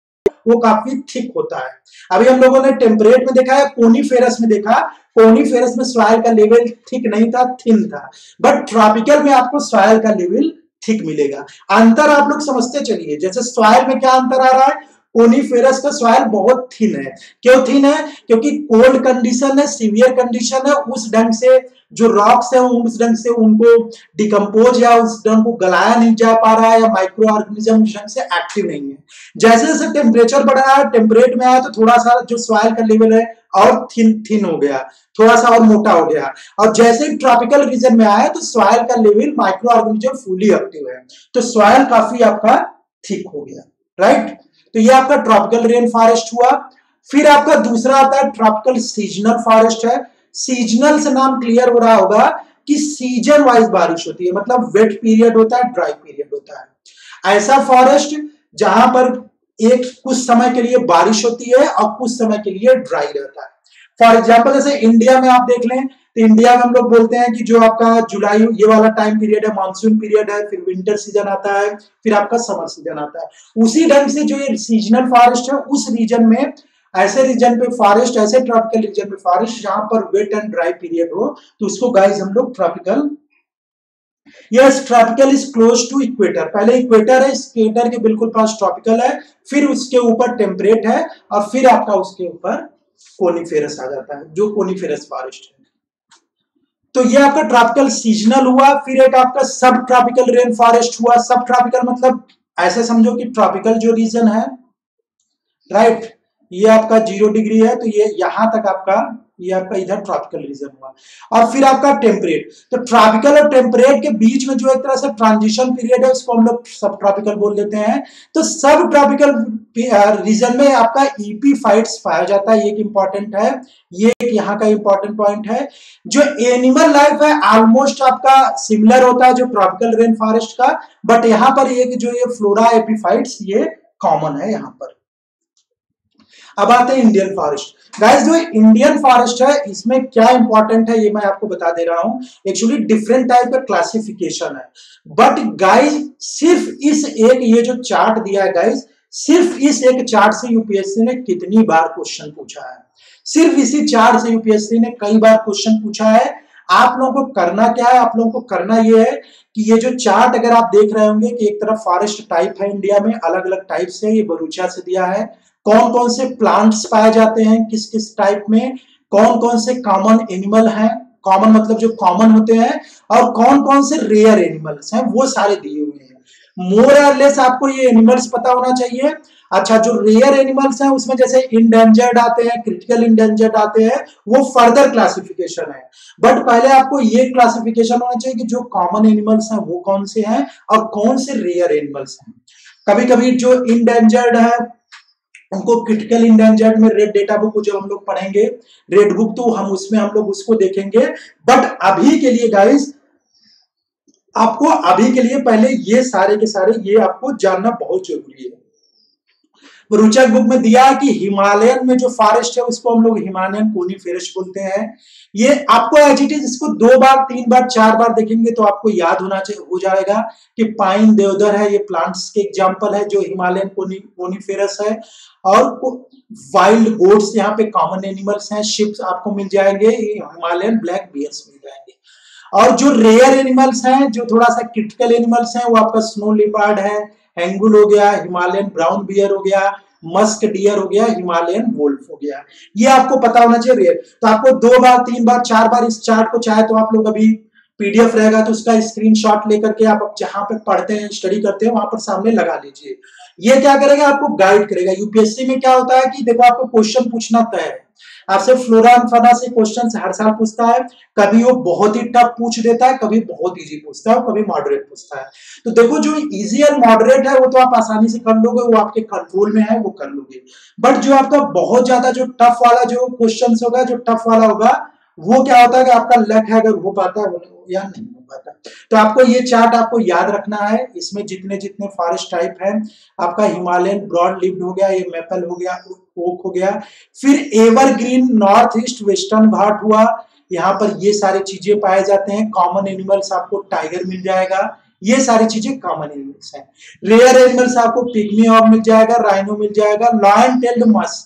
वो काफी थिक होता है। अभी हम लोगों ने टेम्परेट में देखा है, कोनीफेरस में देखा, कोनीफेरस में सॉइल का लेवल थिक नहीं था, थिन था। बट ट्रॉपिकल में आपको सॉइल का लेवल थिक मिलेगा। अंतर आप लोग समझते चलिए, जैसे सॉइल में क्या अंतर आ रहा है, कोनीफेरस का सॉइल बहुत थिन है। क्यों थिन है? क्योंकि कोल्ड कंडीशन है, सीवियर कंडीशन है, उस ढंग से जो रॉक्स है उस ढंग से उनको डिकम्पोज या उस ढंग को गलाया नहीं जा पा रहा है, या माइक्रो ऑर्गेनिज्म उस ढंग से एक्टिव नहीं है। जैसे जैसे टेम्परेचर बढ़ रहा है, टेम्परेट में आया तो थोड़ा सा जो सॉइल का लेवल है और थिन थिन हो गया, थोड़ा सा और मोटा हो गया। और जैसे ही ट्रॉपिकल रीजन में आया तो सॉइल का level micro organism fully active है, तो सॉइल काफी आपका थिक हो गया, राइट। तो ये आपका ट्रॉपिकल रेन फॉरेस्ट हुआ। फिर आपका दूसरा आता है ट्रॉपिकल सीजनल फॉरेस्ट है। सीजनल से नाम क्लियर हो रहा होगा कि सीजन वाइज बारिश होती है, मतलब वेट पीरियड होता है, ड्राई पीरियड होता है। ऐसा फॉरेस्ट जहां पर एक कुछ समय के लिए बारिश होती है और कुछ समय के लिए ड्राई रहता है। फॉर एग्जाम्पल जैसे इंडिया में आप देख लें तो इंडिया में हम लोग बोलते हैं कि जो आपका जुलाई ये वाला टाइम पीरियड है मानसून पीरियड है, फिर विंटर सीजन आता है, फिर आपका समर सीजन आता है। उसी ढंग से जो ये सीजनल फॉरेस्ट है उस रीजन में, ऐसे रीजन पे फॉरेस्ट, ऐसे ट्रॉपिकल रीजन में फॉरेस्ट जहां पर वेट एंड ड्राई पीरियड हो तो उसको गाइस हम लोग tropical, yes tropical is close to equator. पहले इक्वेटर है, इक्वेटर के बिल्कुल पास ट्रॉपिकल है, फिर उसके ऊपर टेम्परेट है और फिर आपका उसके ऊपर कोनिफेरस आ जाता है जो कोनिफेरस फॉरेस्ट है। तो ये आपका ट्रॉपिकल सीजनल हुआ। फिर एक आपका सब ट्रॉपिकल रेन फॉरेस्ट हुआ। सब ट्रॉपिकल मतलब ऐसे समझो कि ट्रॉपिकल जो रीजन है, राइट, ये आपका जीरो डिग्री है तो ये यहां तक आपका, ये आपका इधर ट्रॉपिकल रीजन हुआ। और फिर आपका टेम्परेट, तो ट्रॉपिकल और टेम्परेट के बीच में जो एक तरह से ट्रांजिशन पीरियड है उसको हम लोग सब ट्रॉपिकल बोल देते हैं। तो सब ट्रॉपिकल रीजन में आपका ईपीफाइट्स पाया जाता है, ये एक इंपॉर्टेंट है, ये एक यहाँ का इंपॉर्टेंट पॉइंट है। जो एनिमल लाइफ है ऑलमोस्ट आपका सिमिलर होता है जो ट्रॉपिकल रेन फॉरेस्ट का, बट यहाँ पर ये जो ये फ्लोरा एपिफाइट्स ये कॉमन है यहाँ पर। अब आते हैं इंडियन फॉरेस्ट। गाइस जो इंडियन फॉरेस्ट है इसमें क्या इंपॉर्टेंट है ये मैं आपको बता दे रहा हूं। एक्चुअली डिफरेंट टाइप का क्लासिफिकेशन है, बट गाइस सिर्फ इस एक ये जो चार्ट दिया है गाइस, सिर्फ इस एक चार्ट से यूपीएससी ने कितनी बार क्वेश्चन पूछा है। सिर्फ इसी चार्ट से यूपीएससी ने कई बार क्वेश्चन पूछा है। आप लोगों को करना क्या है, आप लोगों को करना ये है कि ये जो चार्ट अगर आप देख रहे होंगे कि एक तरफ फॉरेस्ट टाइप है इंडिया में, अलग अलग टाइप से, ये बरूचा से दिया है कौन कौन से प्लांट्स पाए जाते हैं किस किस टाइप में, कौन कौन से कॉमन एनिमल हैं, कॉमन मतलब जो कॉमन होते हैं, और कौन कौन से रेयर एनिमल्स हैं, वो सारे दिए हुए हैं। मोर और लेस आपको ये एनिमल्स पता होना चाहिए। अच्छा जो रेयर एनिमल्स हैं उसमें जैसे इंडेंजर्ड आते हैं, क्रिटिकल इंडेंजर्ड आते हैं, वो फर्दर क्लासिफिकेशन है, बट पहले आपको ये क्लासिफिकेशन होना चाहिए कि जो कॉमन एनिमल्स हैं वो कौन से हैं और कौन से रेयर एनिमल्स हैं। कभी कभी जो इंडेंजर्ड है उनको क्रिटिकल इंडेंजर्ड में रेड डेटा बुक जब हम लोग पढ़ेंगे, रेड बुक, तो हम उसमें हम लोग उसको देखेंगे। बट अभी के लिए गाइस आपको अभी के लिए पहले ये सारे के सारे ये आपको जानना बहुत जरूरी है। रुचक बुक में दिया है कि हिमालयन में जो फॉरेस्ट है उसको हम लोग हिमालयन कोनिफेरस बोलते हैं। ये आपको एज इट इज इसको दो बार तीन बार चार बार देखेंगे तो आपको याद होना चाहिए, हो जाएगा कि पाइन देवदार है, ये प्लांट्स के एग्जांपल है जो हिमालयन कोनी कोनिफेरस है। और वाइल्ड गोट्स यहाँ पे कॉमन एनिमल्स हैं, शिप्स आपको मिल जाएंगे, हिमालयन ब्लैक बियर्स मिल जाएंगे। और जो रेयर एनिमल्स हैं जो थोड़ा सा क्रिटिकल एनिमल्स हैं वो आपका स्नो लिपार्ड है, हैंगुल हो गया, हिमालयन ब्राउन बियर हो गया, मस्क डियर हो गया, हिमालयन वोल्फ हो गया, ये आपको पता होना चाहिए रेयर। तो आपको दो बार तीन बार चार बार इस चार्ट को, चाहे तो आप लोग अभी पीडीएफ रहेगा तो उसका स्क्रीनशॉट लेकर के आप जहां पे पढ़ते हैं स्टडी करते हैं वहां पर सामने लगा लीजिए। ये क्या करेगा, आपको गाइड करेगा। यूपीएससी में क्या होता है कि देखो आपको क्वेश्चन पूछना तय है, आपसे फ्लोरा एंड फौना से क्वेश्चन हर साल पूछता है, कभी वो बहुत ही टफ पूछ देता है, कभी बहुत इजी पूछता है और कभी मॉडरेट पूछता है। तो देखो जो इजी और मॉडरेट है वो तो आप आसानी से कर लोगे, वो आपके कंट्रोल में है, वो कर लोगे। बट जो आपका बहुत ज्यादा जो टफ वाला जो क्वेश्चन होगा, जो टफ वाला होगा, वो क्या होता है कि आपका लक है अगर हो पाता है या नहीं हो पाता। तो आपको ये चार्ट आपको याद रखना है। इसमें जितने जितने फॉरेस्ट टाइप है, आपका हिमालयन ब्रॉड लिव्ड हो गया, ये मैपल हो गया, ओक हो गया, फिर evergreen north east western Ghat हुआ, यहाँ पर ये सारी चीजें पाए जाते हैं। कॉमन एनिमल्स आपको टाइगर मिल जाएगा, ये सारी चीजें कॉमन एनिमल्स हैं। रेयर एनिमल्स आपको पिग्मी हॉग मिल जाएगा, राइनो मिल जाएगा, लॉयन टेल्ड मस्क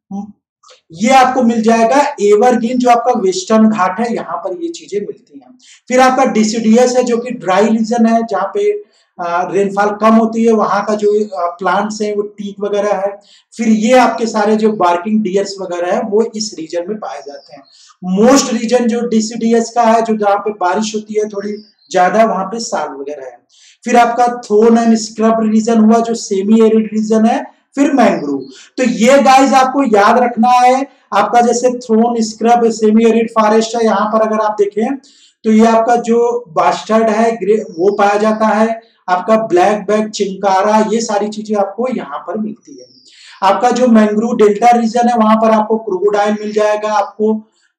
ये आपको मिल जाएगा। एवरग्रीन जो आपका वेस्टर्न घाट है यहाँ पर ये चीजें मिलती हैं। फिर आपका डिसिडियस है जो कि ड्राई रीजन है जहाँ पे रेनफॉल कम होती है, वहां का जो प्लांट्स है वो टीक वगैरह है। फिर ये आपके सारे जो बार्किंग डियर्स वगैरह है वो इस रीजन में पाए जाते हैं। मोस्ट रीजन जो डिसिडियस का है, जो जहाँ पे बारिश होती है थोड़ी ज्यादा, वहां पे साल वगैरह है। फिर आपका थोर्न एंड स्क्रब रीजन हुआ जो सेमी एरिड रीजन है। फिर मैंग्रोव। तो ये गाइस आपको याद रखना है। आपका जैसे thorn scrub semi arid forest है, यहाँ पर अगर आप देखें तो ये आपका जो बास्टर्ड है वो पाया जाता है, आपका ब्लैक बैक चिंकारा, ये सारी चीजें आपको यहाँ पर मिलती है। आपका जो मैंग्रोव डेल्टा रीजन है वहां पर आपको क्रोकोडाइल मिल जाएगा, आपको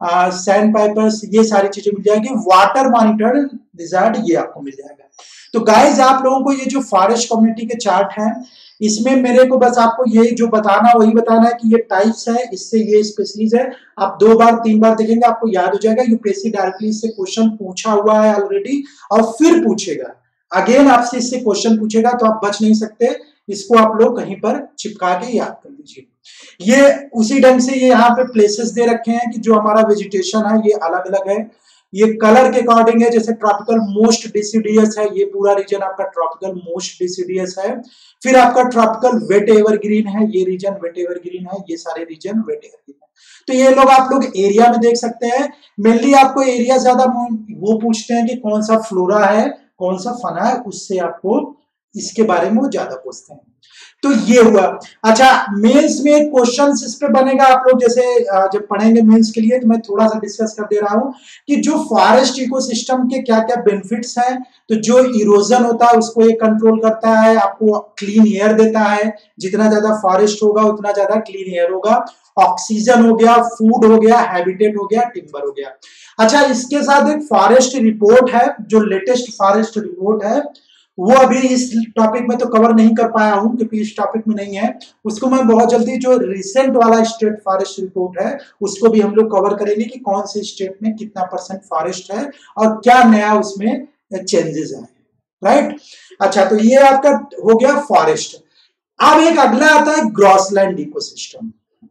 सैंड पाइपर्स, ये सारी चीजें मिल जाएगी। वाटर मॉनिटर्ड लिजर्ड ये आपको मिल जाएगा। तो गाइज आप लोगों को ये जो फॉरेस्ट कम्युनिटी के चार्ट हैं, इसमें मेरे को बस आपको ये जो बताना वही बताना है कि ये टाइप्स है, इससे ये स्पेसीज है। आप दो बार तीन बार देखेंगे आपको याद हो जाएगा। यूपीएससी डायरेक्टली इससे क्वेश्चन पूछा हुआ है ऑलरेडी और फिर पूछेगा, अगेन आपसे इससे क्वेश्चन पूछेगा, तो आप बच नहीं सकते। इसको आप लोग कहीं पर चिपका के याद कर लीजिए। ये उसी ढंग से ये यहाँ पे प्लेसेस दे रखे हैं कि जो हमारा वेजिटेशन है ये अलग अलग है, ये कलर के अकॉर्डिंग है। जैसे ट्रॉपिकल मोस्ट डिसिडियस है, ये पूरा रीजन आपका ट्रॉपिकल मोस्ट डिसिडियस है। फिर आपका ट्रॉपिकल वेट एवरग्रीन है, ये रीजन वेट एवरग्रीन है, ये सारे रीजन वेट एवरग्रीन है। तो ये लोग आप लोग एरिया में देख सकते हैं। मेनली आपको एरिया ज्यादा वो पूछते हैं कि कौन सा फ्लोरा है कौन सा फना है, उससे आपको इसके बारे में वो ज्यादा पूछते हैं। तो ये हुआ। अच्छा, मेंस में क्वेश्चन इस पे बनेगा, आप लोग जैसे जब पढ़ेंगे मेंस के लिए, तो मैं थोड़ा सा डिस्कस कर दे रहा हूं कि जो फॉरेस्ट इकोसिस्टम के क्या क्या बेनिफिट्स हैं। तो जो इरोजन होता है उसको ये कंट्रोल करता है, आपको क्लीन एयर देता है। जितना ज्यादा फॉरेस्ट होगा उतना ज्यादा क्लीन एयर होगा। ऑक्सीजन हो गया, फूड हो गया, हैबिटेट हो गया, टिम्बर हो गया। अच्छा, इसके साथ एक फॉरेस्ट रिपोर्ट है, जो लेटेस्ट फॉरेस्ट रिपोर्ट है वो अभी इस टॉपिक में तो कवर नहीं कर पाया हूं क्योंकि इस टॉपिक में नहीं है। उसको मैं बहुत जल्दी, जो रिसेंट वाला स्टेट फॉरेस्ट रिपोर्ट है उसको भी हम लोग कवर करेंगे कि कौन से स्टेट में कितना परसेंट फॉरेस्ट है और क्या नया उसमें चेंजेस है, राइट। अच्छा, तो ये आपका हो गया फॉरेस्ट। अब एक अगला आता है ग्रॉसलैंड इकोसिस्टम।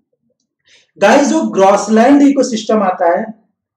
गाइस, जो ग्रॉसलैंड इकोसिस्टम आता है,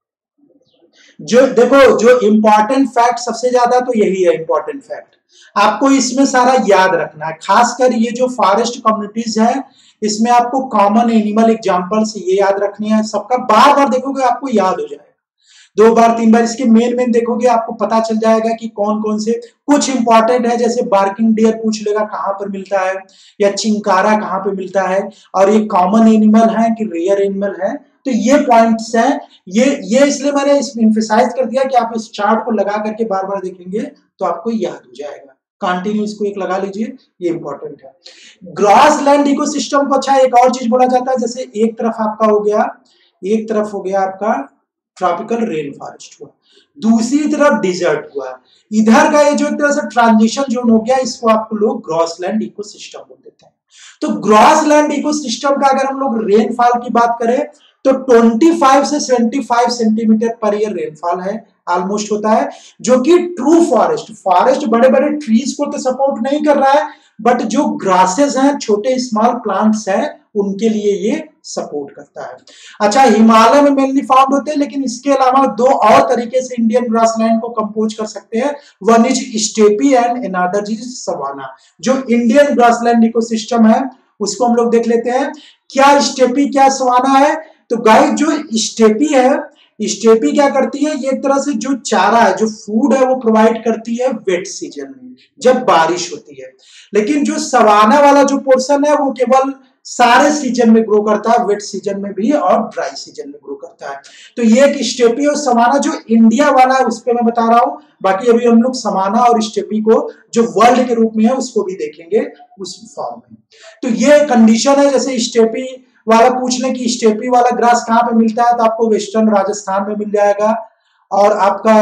जो देखो जो इंपॉर्टेंट फैक्ट सबसे ज्यादा तो यही है इंपॉर्टेंट फैक्ट, आपको इसमें सारा याद रखना है। खासकर ये जो फॉरेस्ट कम्युनिटीज है इसमें आपको कॉमन एनिमल एग्जांपल्स ये याद रखनी है। सबका बार बार देखोगे आपको याद हो जाएगा, दो बार तीन बार इसके मेन मेन देखोगे आपको पता चल जाएगा कि कौन कौन से कुछ इंपॉर्टेंट है। जैसे बार्किंग डियर पूछ लेगा कहां पर मिलता है, या चिंकारा कहां पर मिलता है, और ये कॉमन एनिमल है कि रेयर एनिमल है। तो ये पॉइंट्स हैं, ये ये इसलिए मैंने इसमें एम्फसाइज कर दिया कि आप इस चार्ट को लगा करके बार बार देखेंगे तो आपको याद हो जाएगा। कंटिन्यू इसको एक लगा लीजिए, ये इंपॉर्टेंट है। ग्रॉसलैंड इकोसिस्टम को अच्छा एक और चीज बोला जाता है, जैसे एक तरफ आपका हो गया एक तरफ हो गया आपका ट्रॉपिकल रेन फॉरेस्ट हुआ, दूसरी तरफ डिजर्ट हुआ। इधर का ये जो एक तरह से ट्रांजिशन जोन हो गया, इसको आपको लोग ग्रॉसलैंड इकोसिस्टम बोल देते हैं। तो ग्रॉसलैंड इकोसिस्टम का अगर हम लोग रेनफॉल की बात करें तो पच्चीस से पचहत्तर सेंटीमीटर पर ईयर रेनफॉल है, ऑलमोस्ट होता है, जो कि ट्रू फॉरेस्ट फॉरेस्ट बड़े बड़े ट्रीज को तो सपोर्ट नहीं कर रहा है, बट जो ग्रासेस हैं, छोटे स्मॉल प्लांट्स हैं, उनके लिए ये सपोर्ट करता है। अच्छा, हिमालय में मेनली फाउंड होते हैं, लेकिन इसके अलावा दो और तरीके से इंडियन ग्रासलैंड को कंपोज कर सकते हैं। One is steppe and another is savanna. जो इंडियन ग्रासलैंड इकोसिस्टम है उसको हम लोग देख लेते हैं, क्या स्टेपी क्या सवाना है। तो गाइस, जो स्टेपी है, स्टेपी क्या करती है, ये एक तरह से जो चारा है, जो फूड है, वो प्रोवाइड करती है वेट सीजन में जब बारिश होती है। लेकिन जो सवाना वाला जो पोर्शन है वो केवल सारे सीजन में ग्रो करता है, वेट सीजन में भी और ड्राई सीजन में ग्रो करता है। तो ये एक स्टेपी और सवाना जो इंडिया वाला है उस पर मैं बता रहा हूं, बाकी अभी हम लोग सवाना और स्टेपी को जो वर्ल्ड के रूप में है उसको भी देखेंगे उस फॉर्म में। तो ये कंडीशन है, जैसे स्टेपी वाला पूछ ले कि स्टेपी वाला ग्रास कहां पे मिलता है, तो आपको वेस्टर्न राजस्थान में मिल जाएगा, और आपका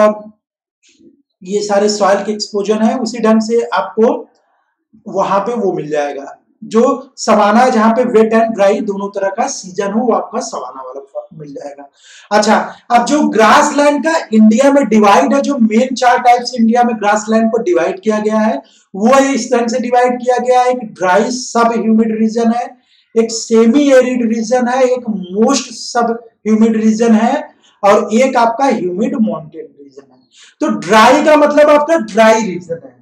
ये सारे सॉइल के एक्सपोजर है उसी ढंग से आपको वहां पे वो मिल जाएगा। जो सवाना है जहां पे वेट एंड ड्राई दोनों तरह का सीजन हो, वो आपका सवाना वाला मिल जाएगा। अच्छा, अब जो ग्रासलैंड का इंडिया में डिवाइड है, जो मेन चार टाइप्स इंडिया में ग्रासलैंड को डिवाइड किया गया है, वो इस तरह से डिवाइड किया गया है। एक ड्राई सब ह्यूमिड रीजन है, एक सेमी एरिड रीजन है, एक मोस्ट सब ह्यूमिड रीजन है, और एक आपका ह्यूमिड माउंटेन रीजन है। तो ड्राई का मतलब आपका ड्राई रीजन है,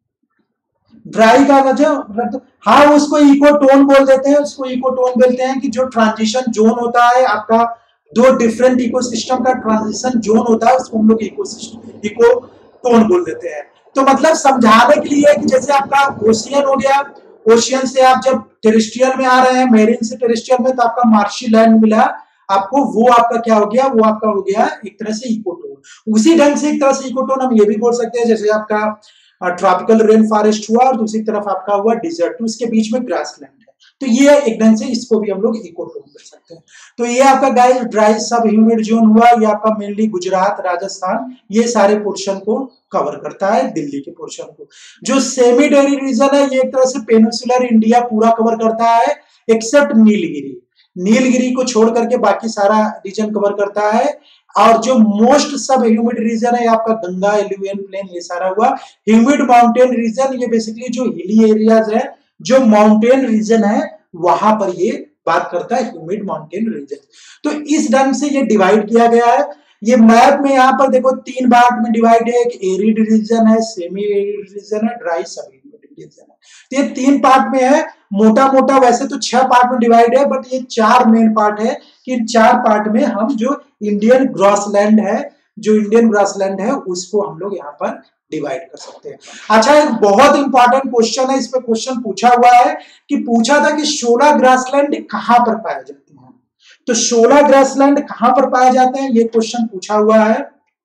ड्राई का मतलब हाँ उसको इकोटोन बोल देते हैं, उसको इकोटोन बोलते हैं कि जो ट्रांजिशन जोन होता है आपका, दो डिफरेंट इकोसिस्टम का ट्रांजिशन जोन होता है, उसको हम लोग इकोसिस्टम इकोटोन बोल देते हैं। तो मतलब समझाने के लिए कि जैसे आपका ओशियन हो गया, ओशियन से आप जब टेरेस्ट्रियल में आ रहे हैं, मेरीन से टेरेस्ट्रियल में, तो आपका मार्शी लैंड मिला आपको, वो आपका क्या हो गया, वो आपका हो गया एक तरह से इकोटोन। उसी ढंग से एक तरह से इकोटोन हम ये भी बोल सकते हैं, जैसे आपका ट्रॉपिकल रेन फॉरेस्ट हुआ और दूसरी तरफ आपका हुआ डिजर्ट, तो इसके बीच में ग्रासलैंड है। तो ये एक ढंग से इसको भी हम लोग इकोटोन कर सकते हैं। तो ये आपका guys dry sub humid zone हुआ, ये आपका मेनली गुजरात, राजस्थान, ये सारे पोर्शन को कवर करता है, दिल्ली के पोर्शन को। जो सेमी डेरी रीजन है, ये एक तरह से पेनिनसुलर इंडिया पूरा कवर करता है एक्सेप्ट नीलगिरी। नीलगिरी को छोड़ करके बाकी सारा रीजन कवर करता है। और जो मोस्ट सब ह्यूमिड रीजन है आपका गंगा, एलुवियन प्लेन, ये सारा हुआ। ह्यूमिड माउंटेन रीजन, ये बेसिकली जो हिली एरियाज है, जो माउंटेन रीजन है, वहां पर ये बात करता है ह्यूमिड माउंटेन रीजन। तो इस ढंग से ये डिवाइड किया गया है। ये मैप में यहाँ पर देखो तीन पार्ट में डिवाइड है, एक एरिड रीजन है, सेमी एरिड रीजन है, ड्राई सब रीजन है। तो ये तीन पार्ट में है, मोटा मोटा वैसे तो छह पार्ट में डिवाइड है, बट ये चार मेन पार्ट है कि इन चार पार्ट में हम जो इंडियन ग्रॉसलैंड है, जो इंडियन ग्रॉसलैंड है, उसको हम लोग यहाँ पर डिवाइड कर सकते हैं। अच्छा, एक बहुत इंपॉर्टेंट क्वेश्चन है, इस पे क्वेश्चन पूछा हुआ है कि पूछा था कि सोलह ग्रासलैंड कहां पर पाए जाते हैं। तो सोलह ग्रासलैंड कहां पर पाए जाते हैं, ये क्वेश्चन पूछा हुआ है।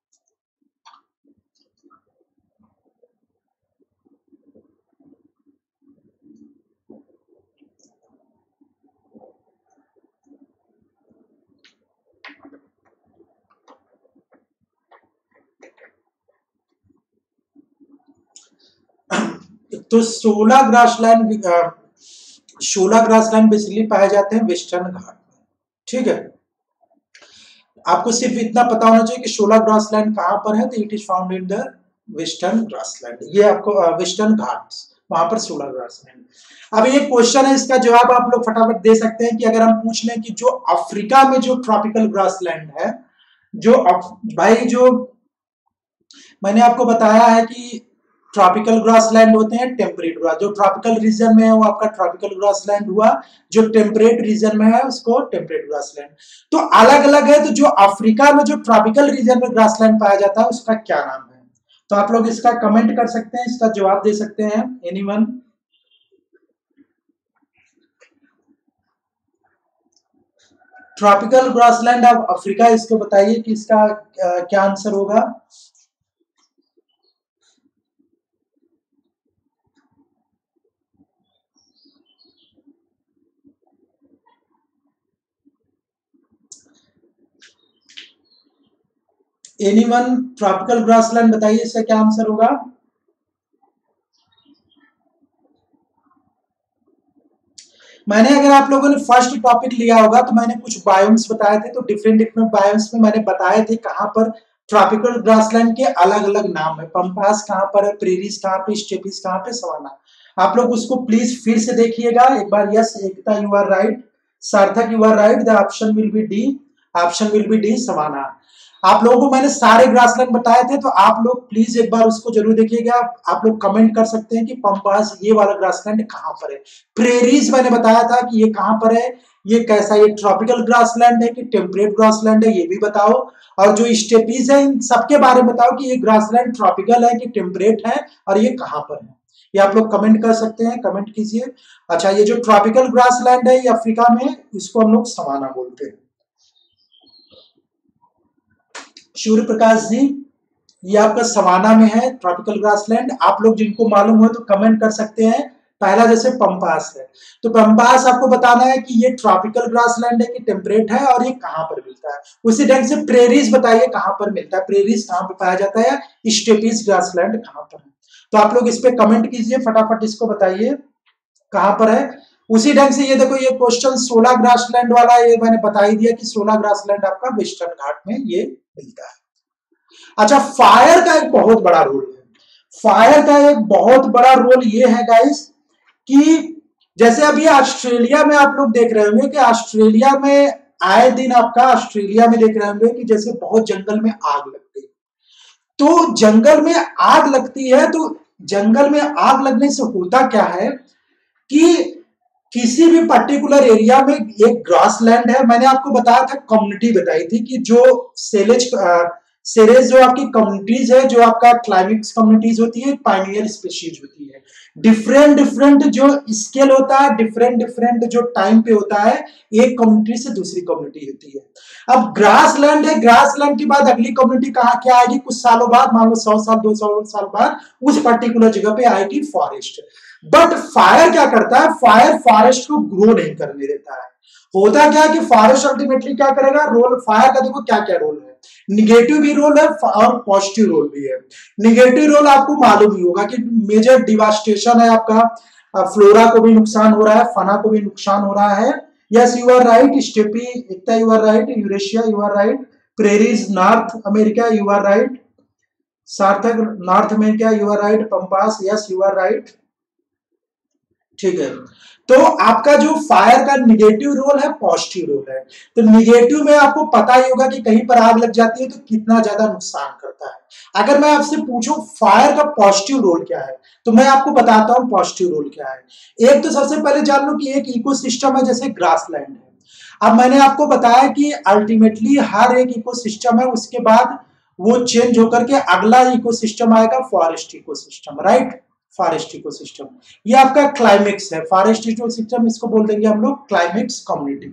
तो सोलह ग्रासलैंड सोलह ग्रासलैंड बेसिकली पाए जाते हैं वेस्टर्न घाट में। ठीक है, आपको सिर्फ इतना पता होना चाहिए कि सोलह ग्रासलैंड कहां पर है, तो it is found in the western grassland. ये आपको वेस्टर्न घाट्स, वहां पर सोलह ग्रासलैंड। अब ये क्वेश्चन है, इसका जवाब आप लोग फटाफट दे सकते हैं कि अगर हम पूछ लें कि जो अफ्रीका में जो ट्रॉपिकल ग्रासलैंड है, जो भाई जो मैंने आपको बताया है कि ट्रॉपिकल ग्रासलैंड होते हैं टेम्परेट ग्रास, जो ट्रॉपिकल रीजन में है वो आपका ट्रॉपिकल ग्रासलैंड हुआ, जो टेम्परेट रीजन में है उसको टेम्परेट ग्रासलैंड। तो अलग अलग है। तो जो अफ्रीका में जो ट्रॉपिकल रीजन में ग्रासलैंड पाया जाता है उसका क्या नाम है? तो आप लोग इसका कमेंट कर सकते हैं, इसका जवाब दे सकते हैं। Anyone? Tropical grassland of Africa, इसको बताइए कि इसका क्या आंसर होगा। एनीवन? ट्रॉपिकल ग्रासलैंड बताइए, इसका क्या आंसर होगा। मैंने, अगर आप लोगों ने फर्स्ट टॉपिक लिया होगा तो मैंने कुछ बायोम्स बताए थे, तो डिफरेंट डिफरेंट बायोम्स में मैंने बताए थे कहां पर ट्रॉपिकल ग्रासलैंड के अलग अलग नाम है। पंपास कहां पर है, प्रेरीज कहां पे, स्टेपीज कहां पे, सवाना। आप लोग उसको प्लीज फिर से देखिएगा एक बार। Yes Ekta, you are right. Sarthak, you are right. The option will be D. Option will be D, savanna. आप लोगों को मैंने सारे ग्रासलैंड बताए थे, तो आप लोग प्लीज एक बार उसको जरूर देखिएगा। आप लोग कमेंट कर सकते हैं कि पंपास ये वाला ग्रासलैंड कहां पर है। प्रेरीज मैंने बताया था कि ये कहां पर है, ये कैसा, ये ट्रॉपिकल ग्रासलैंड है कि टेम्परेट ग्रासलैंड है, ये भी बताओ। और जो स्टेपीज है इन सबके बारे में बताओ कि ये ग्रासलैंड ट्रॉपिकल है कि टेम्परेट है और ये कहां पर है। ये आप लोग कमेंट कर सकते हैं, कमेंट कीजिए। अच्छा, ये जो ट्रॉपिकल ग्रासलैंड है ये अफ्रीका में, इसको हम लोग सवाना बोलते हैं। सूर्य प्रकाश जी, ये आपका सवाना में है ट्रॉपिकल ग्रासलैंड। आप लोग जिनको मालूम हो तो कमेंट कर सकते हैं। पहला जैसे पंपास है, तो पंपास आपको बताना है कि ये ट्रॉपिकल ग्रासलैंड है कि टेम्परेट है और ये कहां पर मिलता है। उसी ढंग से प्रेरीज बताइए कहां पर मिलता है, प्रेरीज कहां पर पाया जाता है, स्टेपीज ग्रासलैंड कहां पर है। तो आप लोग इस पे कमेंट कीजिए, फटाफट इसको बताइए कहां पर है। उसी ढंग से ये देखो, ये क्वेश्चन सोलह ग्रासलैंड वाला, ये मैंने बता ही दिया कि सोलह ग्रासलैंड आपका वेस्टर्न घाट में ये मिलता है। अच्छा, फायर का एक बहुत बड़ा रोल है। फायर का एक बहुत बड़ा रोल ये है गाइस कि जैसे अभी ऑस्ट्रेलिया में आप लोग देख रहे होंगे कि ऑस्ट्रेलिया में आए दिन आपका ऑस्ट्रेलिया में देख रहे होंगे कि जैसे बहुत जंगल में आग लगती है। तो जंगल में आग लगती है, तो जंगल में आग लगने से होता क्या है कि किसी भी पर्टिकुलर एरिया में एक ग्रासलैंड है। मैंने आपको बताया था, कम्युनिटी बताई थी कि जो सेलेज सेरेज जो आपकी कम्युनिटीज है, जो आपका क्लाइमेक्स कम्युनिटीज होती है, पाइनियर स्पीशीज होती है। डिफरेंट डिफरेंट जो स्केल होता है, डिफरेंट डिफरेंट जो टाइम पे होता है, एक कम्युनिटी से दूसरी कम्युनिटी होती है। अब ग्रासलैंड है, ग्रासलैंड के बाद अगली कम्युनिटी कहाँ क्या आएगी, कुछ सालों बाद, मान लो सौ साल दो सौ साल बाद उस पर्टिकुलर जगह पे आएगी फॉरेस्ट। बट फायर क्या करता है, फायर फॉरेस्ट को ग्रो नहीं करने देता है। होता क्या है कि फॉरेस्ट अल्टीमेटली क्या करेगा, रोल फायर का देखो क्या क्या रोल है, निगेटिव भी रोल है और पॉजिटिव रोल भी है। निगेटिव रोल आपको मालूम ही होगा कि मेजर डिवास्टेशन है आपका, फ्लोरा को भी नुकसान हो रहा है, फना को भी नुकसान हो रहा है। Yes you are right, steppe इतना you are right, Eurasia you are right, prairies North America you are right, Sarthak North America you are right, pampas yes you are right. ठीक है, तो आपका जो फायर का निगेटिव रोल है positive role है। तो निगेटिव में आपको पता ही होगा कि कहीं पर आग लग जाती है तो कितना ज्यादा नुकसान करता है। अगर मैं आपसे पूछूं फायर का पॉजिटिव रोल क्या है, तो मैं आपको बताता हूं पॉजिटिव रोल क्या है। एक तो सबसे पहले जान लो कि एक इकोसिस्टम है जैसे ग्रासलैंड है। अब मैंने आपको बताया कि अल्टीमेटली हर एक इकोसिस्टम है, उसके बाद वो चेंज होकर के अगला इकोसिस्टम आएगा forest ecosystem, right, forest ecosystem. ये आपका क्लाइमेक्स है, फॉरेस्ट इकोसिस्टम इसको बोल देंगे हम लोग क्लाइमेक्स कम्युनिटी।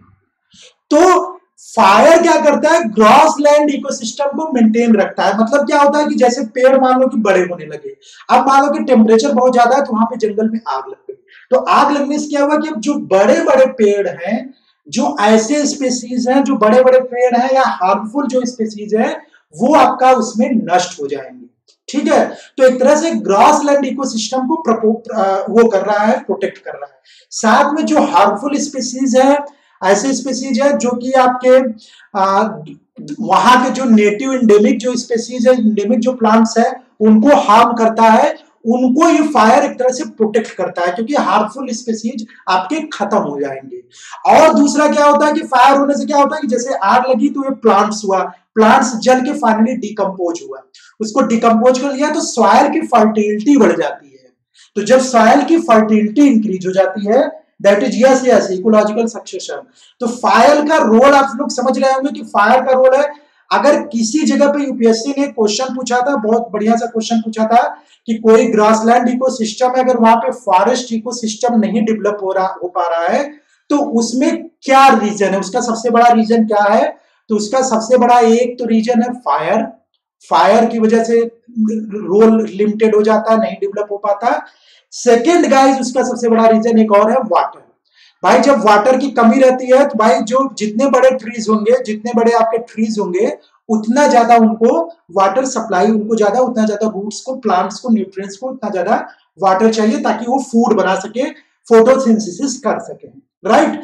तो फायर क्या करता है, ग्रॉसलैंड इकोसिस्टम को मेंटेन रखता है। मतलब क्या होता है कि जैसे पेड़ मान लो कि बड़े होने लगे, अब मान लो कि टेम्परेचर बहुत ज्यादा है तो वहां पे जंगल में आग लग गई, तो आग लगने से क्या हुआ कि अब जो बड़े बड़े पेड़ हैं, जो ऐसे स्पीसीज हैं, जो बड़े बड़े पेड़ हैं या हार्मफुल जो स्पीसीज है, वो आपका उसमें नष्ट हो जाएंगे। ठीक है, तो एक तरह से ग्रॉसलैंड इकोसिस्टम को वो कर रहा है, प्रोटेक्ट कर रहा है। साथ में जो हार्मफुल स्पीसीज है, ऐसे स्पीसीज है जो कि आपके आ, वहां के जो नेटिव इंडेमिक जो स्पीसीज है, इंडेमिक जो प्लांट्स है, उनको हार्म करता है, उनको ये फायर एक तरह से प्रोटेक्ट करता है, क्योंकि हार्मफुल स्पीसीज आपके खत्म हो जाएंगे। और दूसरा क्या होता है कि फायर होने से क्या होता है कि जैसे आग लगी तो ये प्लांट्स हुआ, प्लांट्स जल के फाइनली डिकम्पोज हुआ, उसको डिकम्पोज कर लिया तो सॉइल की फर्टिलिटी बढ़ जाती है। तो जब सॉइल की फर्टिलिटी इंक्रीज हो जाती है, that is yes yes ecological succession. तो फायर का रोल आप लोग समझ रहे होंगे कि फायर का रोल है, अगर किसी जगह पे यूपीएससी ने क्वेश्चन पूछा था, बहुत बढ़िया सा क्वेश्चन पूछा था कि कोई ग्रासलैंड इकोसिस्टम है, अगर वहां पे फॉरेस्ट इकोसिस्टम नहीं डेवलप हो रहा हो पा रहा है तो उसमें क्या रीजन है, उसका सबसे बड़ा रीजन क्या है, तो उसका सबसे बड़ा एक तो रीजन है फायर, फायर की वजह से रोल लिमिटेड हो जाता है, नहीं डेवलप हो पाता। सेकेंड गाइस उसका सबसे बड़ा रीजन एक और है वाटर। भाई जब वाटर की कमी रहती है तो भाई जो जितने बड़े ट्रीज होंगे, जितने बड़े आपके ट्रीज होंगे, उतना ज्यादा उनको वाटर सप्लाई, उनको ज्यादा उतना ज्यादा रूट्स को, प्लांट्स को, न्यूट्रिएंट्स को उतना ज्यादा वाटर चाहिए ताकि वो फूड बना सके, फोटोसिंथेसिस कर सके, राइट।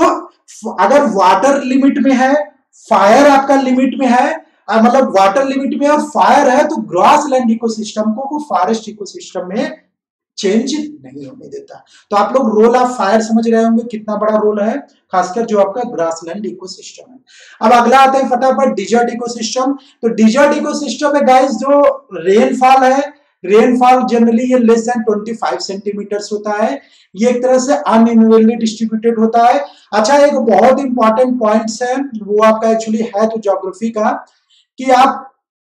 तो अगर वाटर लिमिट में है, फायर आपका लिमिट में है, मतलब वाटर लिमिट में और फायर है, तो ग्रासलैंड इकोसिस्टम को वो फॉरेस्ट इकोसिस्टम में चेंज नहीं होने देता। तो आप लोग रोल ऑफ फायर समझ रहे होंगे कितना बड़ा रोल है, खासकर जो आपका ग्रासलैंड इकोसिस्टम है। अब अगला आता है फटाफट डिजर्ट इकोसिस्टम। तो डिजर्ट इकोसिस्टम में गाइस जो रेनफॉल है, रेनफॉल जनरली ये लेस देन पच्चीस सेंटीमीटर्स होता है, ये एक तरह से अनइवनली डिस्ट्रीब्यूटेड होता है। अच्छा, एक बहुत इंपॉर्टेंट पॉइंट्स है, वो आपका एक्चुअली है तो ज्योग्राफी का, कि आप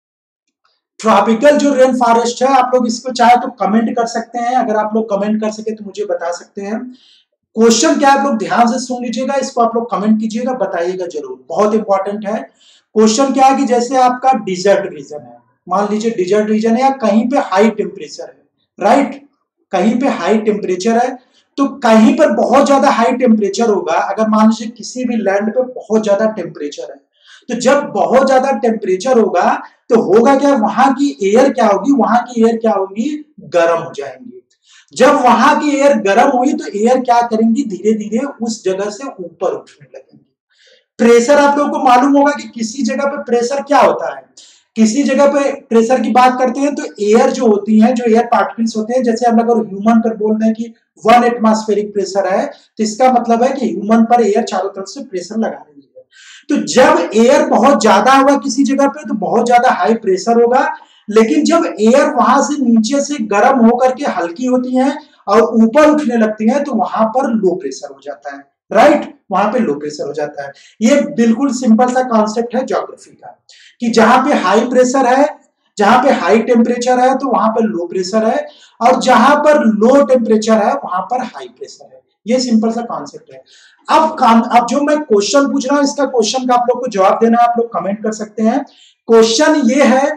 ट्रॉपिकल जो रेन फॉरेस्ट है, आप लोग इसको चाहे तो कमेंट कर सकते हैं, अगर आप लोग कमेंट कर सके तो मुझे बता सकते हैं। क्वेश्चन क्या है आप लोग ध्यान से सुन लीजिएगा, इसको आप लोग कमेंट कीजिएगा, बताइएगा जरूर, बहुत इंपॉर्टेंट है। क्वेश्चन क्या है कि जैसे आपका डिजर्ट रीजन है, मान लीजिए डिजर्ट रीजन है या कहीं पे हाई टेम्परेचर है, राइट, कहीं पे हाई टेम्परेचर है, तो कहीं पर बहुत ज्यादा हाई टेम्परेचर होगा। अगर मान लीजिए किसी भी लैंड पे बहुत ज्यादा टेम्परेचर है, तो जब बहुत ज्यादा टेम्परेचर होगा तो होगा क्या, वहां की एयर क्या होगी, वहां की एयर क्या होगी, गर्म हो जाएंगी। जब वहां की एयर गर्म हुई तो एयर क्या करेंगी, धीरे धीरे उस जगह से ऊपर उठने लगेंगी। प्रेशर आप लोगों को मालूम होगा कि किसी जगह पे प्रेशर क्या होता है, किसी जगह पे प्रेशर की बात करते हैं तो एयर जो होती है, जो एयर पार्टिकल्स होते हैं, जैसे हम अगर ह्यूमन पर बोल रहे हैं कि वन एटमॉस्फेरिक प्रेशर है, तो इसका मतलब है कि ह्यूमन पर एयर चारों तरफ से प्रेशर लगा रही है। तो जब एयर बहुत ज्यादा होगा किसी जगह पे तो बहुत ज्यादा हाई प्रेशर होगा, लेकिन जब एयर वहां से नीचे से गर्म होकर के हल्की होती है और ऊपर उठने लगती है तो वहां पर लो प्रेशर हो जाता है, राइट, वहां पे लो प्रेशर हो जाता है। ये बिल्कुल सिंपल सा कॉन्सेप्ट है ज्योग्राफी का, कि जहां पे हाई प्रेशर है, जहां पे हाई टेम्परेचर है तो वहां पर लो प्रेशर है, और जहां पर लो टेम्परेचर है वहां पर हाई प्रेशर है। ये सिंपल सा कॉन्सेप्ट है। अब अब जो मैं क्वेश्चन पूछ रहा हूं, इसका क्वेश्चन का आप लोग को जवाब देना है, आप लोग कमेंट कर सकते हैं। क्वेश्चन ये है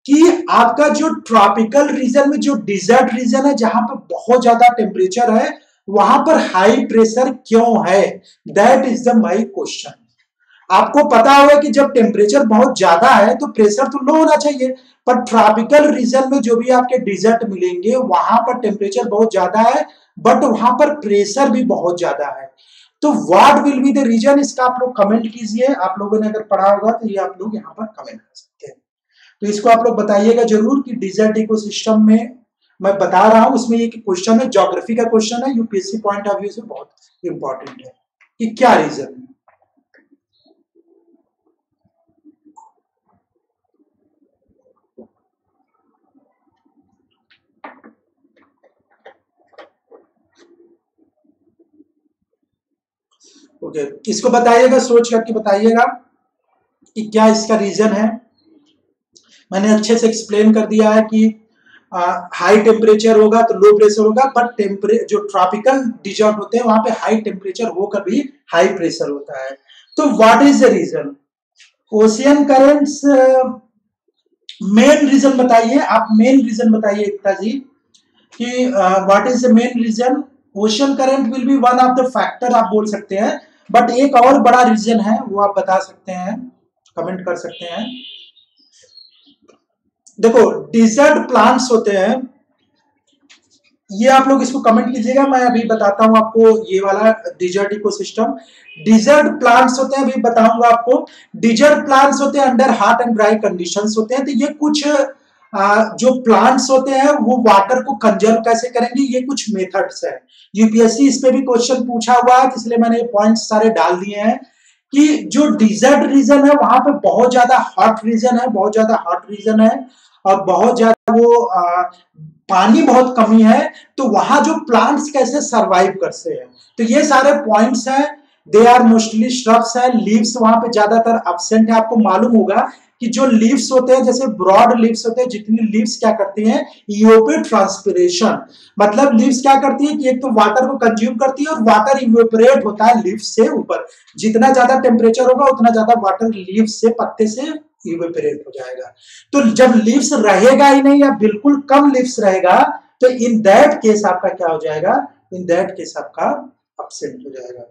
कि आपका जो ट्रॉपिकल रीजन में जो डिजर्ट रीजन है जहां पर बहुत ज्यादा टेम्परेचर है वहां पर हाई प्रेशर क्यों है, that is the my question. आपको पता होगा कि जब टेम्परेचर बहुत ज्यादा है तो प्रेशर तो लो होना चाहिए, पर ट्रॉपिकल रीजन में जो भी आपके डिजर्ट मिलेंगे वहां पर टेम्परेचर बहुत ज्यादा है बट वहां पर प्रेशर भी बहुत ज्यादा है। तो what will be the reason, इसका आप लोग कमेंट कीजिए। आप लोगों ने अगर पढ़ा होगा तो ये आप लोग यहाँ पर कमेंट कर सकते हैं। तो इसको आप लोग बताइएगा जरूर कि डिजर्ट इकोसिस्टम में मैं बता रहा हूं, उसमें एक क्वेश्चन है, ज्योग्राफी का क्वेश्चन है, यूपीएससी पॉइंट ऑफ व्यू से बहुत इंपॉर्टेंट है कि क्या रीजन है। Okay okay. इसको बताइएगा, सोच करके बताइएगा कि क्या इसका रीजन है। मैंने अच्छे से एक्सप्लेन कर दिया है कि हाई टेम्परेचर होगा तो लो प्रेशर होगा, बट टेम्परे जो ट्रॉपिकल डिजर्ट होते हैं वहां पे हाई टेम्परेचर होकर भी हाई प्रेशर होता है। तो what is the reason, ocean currents main reason बताइए, आप मेन रीजन बताइए एकता जी कि what is the main reason. Ocean current will be one of the factor आप बोल सकते हैं, बट एक और बड़ा रीजन है वो आप बता सकते हैं, कमेंट कर सकते हैं। देखो डिजर्ट प्लांट्स होते हैं, ये आप लोग इसको कमेंट कीजिएगा, मैं अभी बताता हूं आपको ये वाला डिजर्ट इकोसिस्टम। डिजर्ट प्लांट्स होते हैं, अभी बताऊंगा आपको। डिजर्ट प्लांट्स होते हैं under hot and dry conditions होते हैं। तो ये कुछ आ, जो प्लांट्स होते हैं वो वाटर को कंजर्व कैसे करेंगे, ये कुछ मेथड्स है। यूपीएससी इस पे भी क्वेश्चन पूछा हुआ है, इसलिए मैंने ये पॉइंट्स सारे डाल दिए हैं कि जो डिजर्ट रीजन है वहां पे बहुत ज्यादा हॉट रीजन है, बहुत ज्यादा हॉट रीजन है और बहुत ज्यादा वो आ, पानी बहुत कमी है, तो वहां जो प्लांट्स कैसे सरवाइव करते हैं। तो ये सारे पॉइंट्स हैं, दे आर मोस्टली श्रब्स है, लीव्स वहां पे ज्यादातर एब्सेंट है। आपको मालूम होगा कि जो लीव्स होते हैं, जैसे ब्रॉड लीव्स होते हैं, जितनी लीव्स क्या करती हैं, इवेपोरेशन, मतलब लीव्स क्या करती है कि एक तो वाटर को कंज्यूम करती है और वाटर इवेपोरेट होता है लीव्स से ऊपर। जितना ज्यादा टेम्परेचर होगा उतना ज्यादा वाटर लीव्स से, पत्ते से इवेपोरेट हो जाएगा। तो जब लीव्स रहेगा ही नहीं या बिल्कुल कम लीव्स रहेगा तो इन दैट केस आपका क्या हो जाएगा, इन दैट केस आपका एब्सेंट हो जाएगा।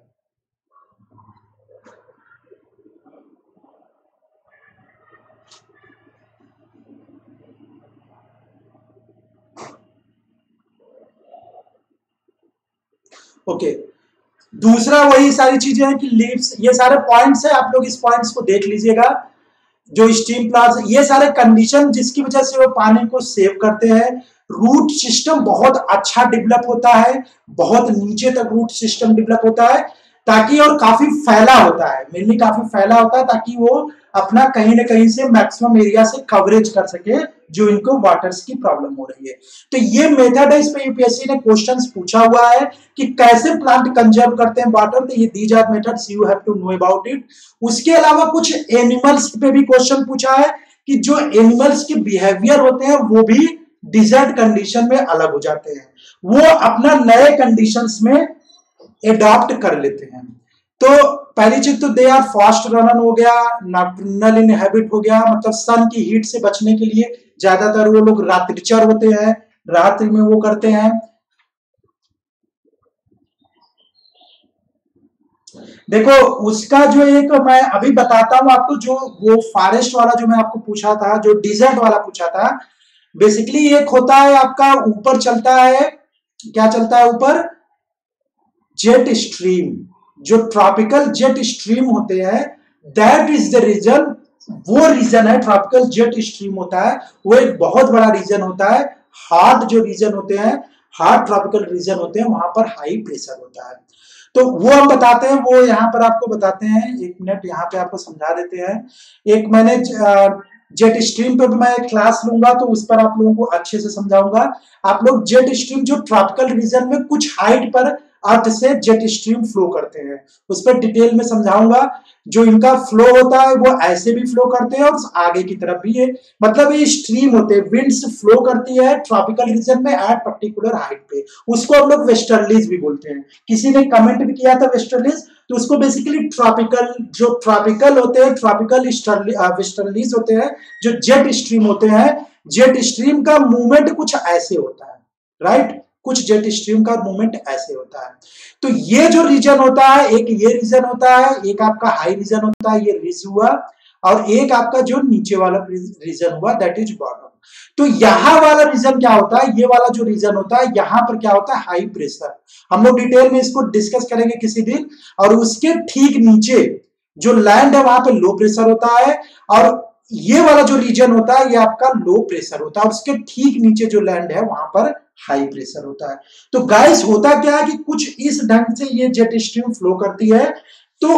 Okay okay. दूसरा वही सारी चीजें हैं कि लीव्स, ये सारे पॉइंट्स है, आप लोग इस पॉइंट्स को देख लीजिएगा। जो स्टीम प्लांट्स, ये सारे कंडीशन जिसकी वजह से वो पानी को सेव करते हैं। रूट सिस्टम बहुत अच्छा डेवलप होता है, बहुत नीचे तक रूट सिस्टम डेवलप होता है ताकि, और काफी फैला होता है, मेनली काफी फैला होता है ताकि वो अपना कहीं ना कहीं से मैक्सिमम एरिया से कवरेज कर सके जो इनको वाटर्स की प्रॉब्लम हो रही है। तो ये मेथड है, इस पे यूपीएससी ने क्वेश्चंस पूछा हुआ है कि कैसे प्लांट कंजर्व करते हैं वाटर। तो ये these are methods, you have to know about it. उसके अलावा कुछ एनिमल्स पे भी क्वेश्चन पूछा है कि जो एनिमल्स के बिहेवियर होते हैं वो भी डिजर्ट कंडीशन में अलग हो जाते हैं, वो अपना नए कंडीशंस में एडॉप्ट कर लेते हैं। तो पहली चीज तो दे आर फास्ट रनर हो गया, नॉकटर्नल इन हैबिट हो गया, मतलब सन की हीट से बचने के लिए ज्यादातर वो लोग रात्रिचर होते हैं, रात्रि में वो करते हैं। देखो उसका जो एक मैं अभी बताता हूं आपको, जो वो फॉरेस्ट वाला जो मैं आपको पूछा था, जो डिजर्ट वाला पूछा था, बेसिकली एक होता है आपका ऊपर चलता है, क्या चलता है ऊपर, जेट स्ट्रीम। जो ट्रॉपिकल जेट स्ट्रीम होते हैं, दैट इज द रीजन, वो रीजन है ट्रॉपिकल जेट स्ट्रीम होता है, वो एक बहुत बड़ा रीजन होता है। हॉट जो रीजन होते हैं, हॉट ट्रॉपिकल रीजन होते हैं, वहां पर हाई प्रेशर होता है। तो वो हम बताते हैं, वो यहाँ पर आपको बताते हैं, एक मिनट यहाँ पे आपको समझा देते हैं। एक मैंने जेट स्ट्रीम पे भी मैं क्लास लूंगा तो उस पर आप लोगों को अच्छे से समझाऊंगा। आप लोग जेट स्ट्रीम जो ट्रॉपिकल रीजन में कुछ हाइट पर अर्थ से जेट स्ट्रीम फ्लो करते हैं, उस पर डिटेल में समझाऊंगा। जो इनका फ्लो होता है वो ऐसे भी फ्लो करते हैं और आगे की तरफ भी है, मतलब ये स्ट्रीम होते हैं, विंड्स फ्लो करती है ट्रॉपिकल रीजन में एट पर्टिकुलर हाइट पे, उसको हम लोग वेस्टर्लीज भी बोलते हैं। किसी ने कमेंट भी किया था वेस्टर्लीज, तो उसको बेसिकली ट्रॉपिकल, जो ट्रॉपिकल होते हैं, ट्रॉपिकल वेस्टर्लीज होते हैं, जो जेट स्ट्रीम होते हैं, जेट स्ट्रीम का मूवमेंट कुछ ऐसे होता है, राइट, कुछ जेट स्ट्रीम का मूवमेंट ऐसे होता है। तो ये जो रीजन होता है, एक ये रीजन होता है, एक आपका हाई रीजन होता है, ये रिज हुआ, और एक आपका जो नीचे वाला रीजन हुआ, दैट इज बॉटम। तो यहां वाला रीजन क्या होता है, ये वाला जो रीजन होता है, यहां पर क्या होता है, हाई प्रेशर। हम लोग डिटेल में इसको डिस्कस करेंगे किसी दिन। और उसके ठीक नीचे जो लैंड है वहां पे लो प्रेशर होता है, और ये वाला जो रीजन होता है ये आपका लो प्रेशर होता है, और उसके ठीक नीचे जो लैंड है वहां पर हाई प्रेशर होता है। तो गाइस होता क्या है कि कुछ इस ढंग से ये जेट स्ट्रीम फ्लो करती है, तो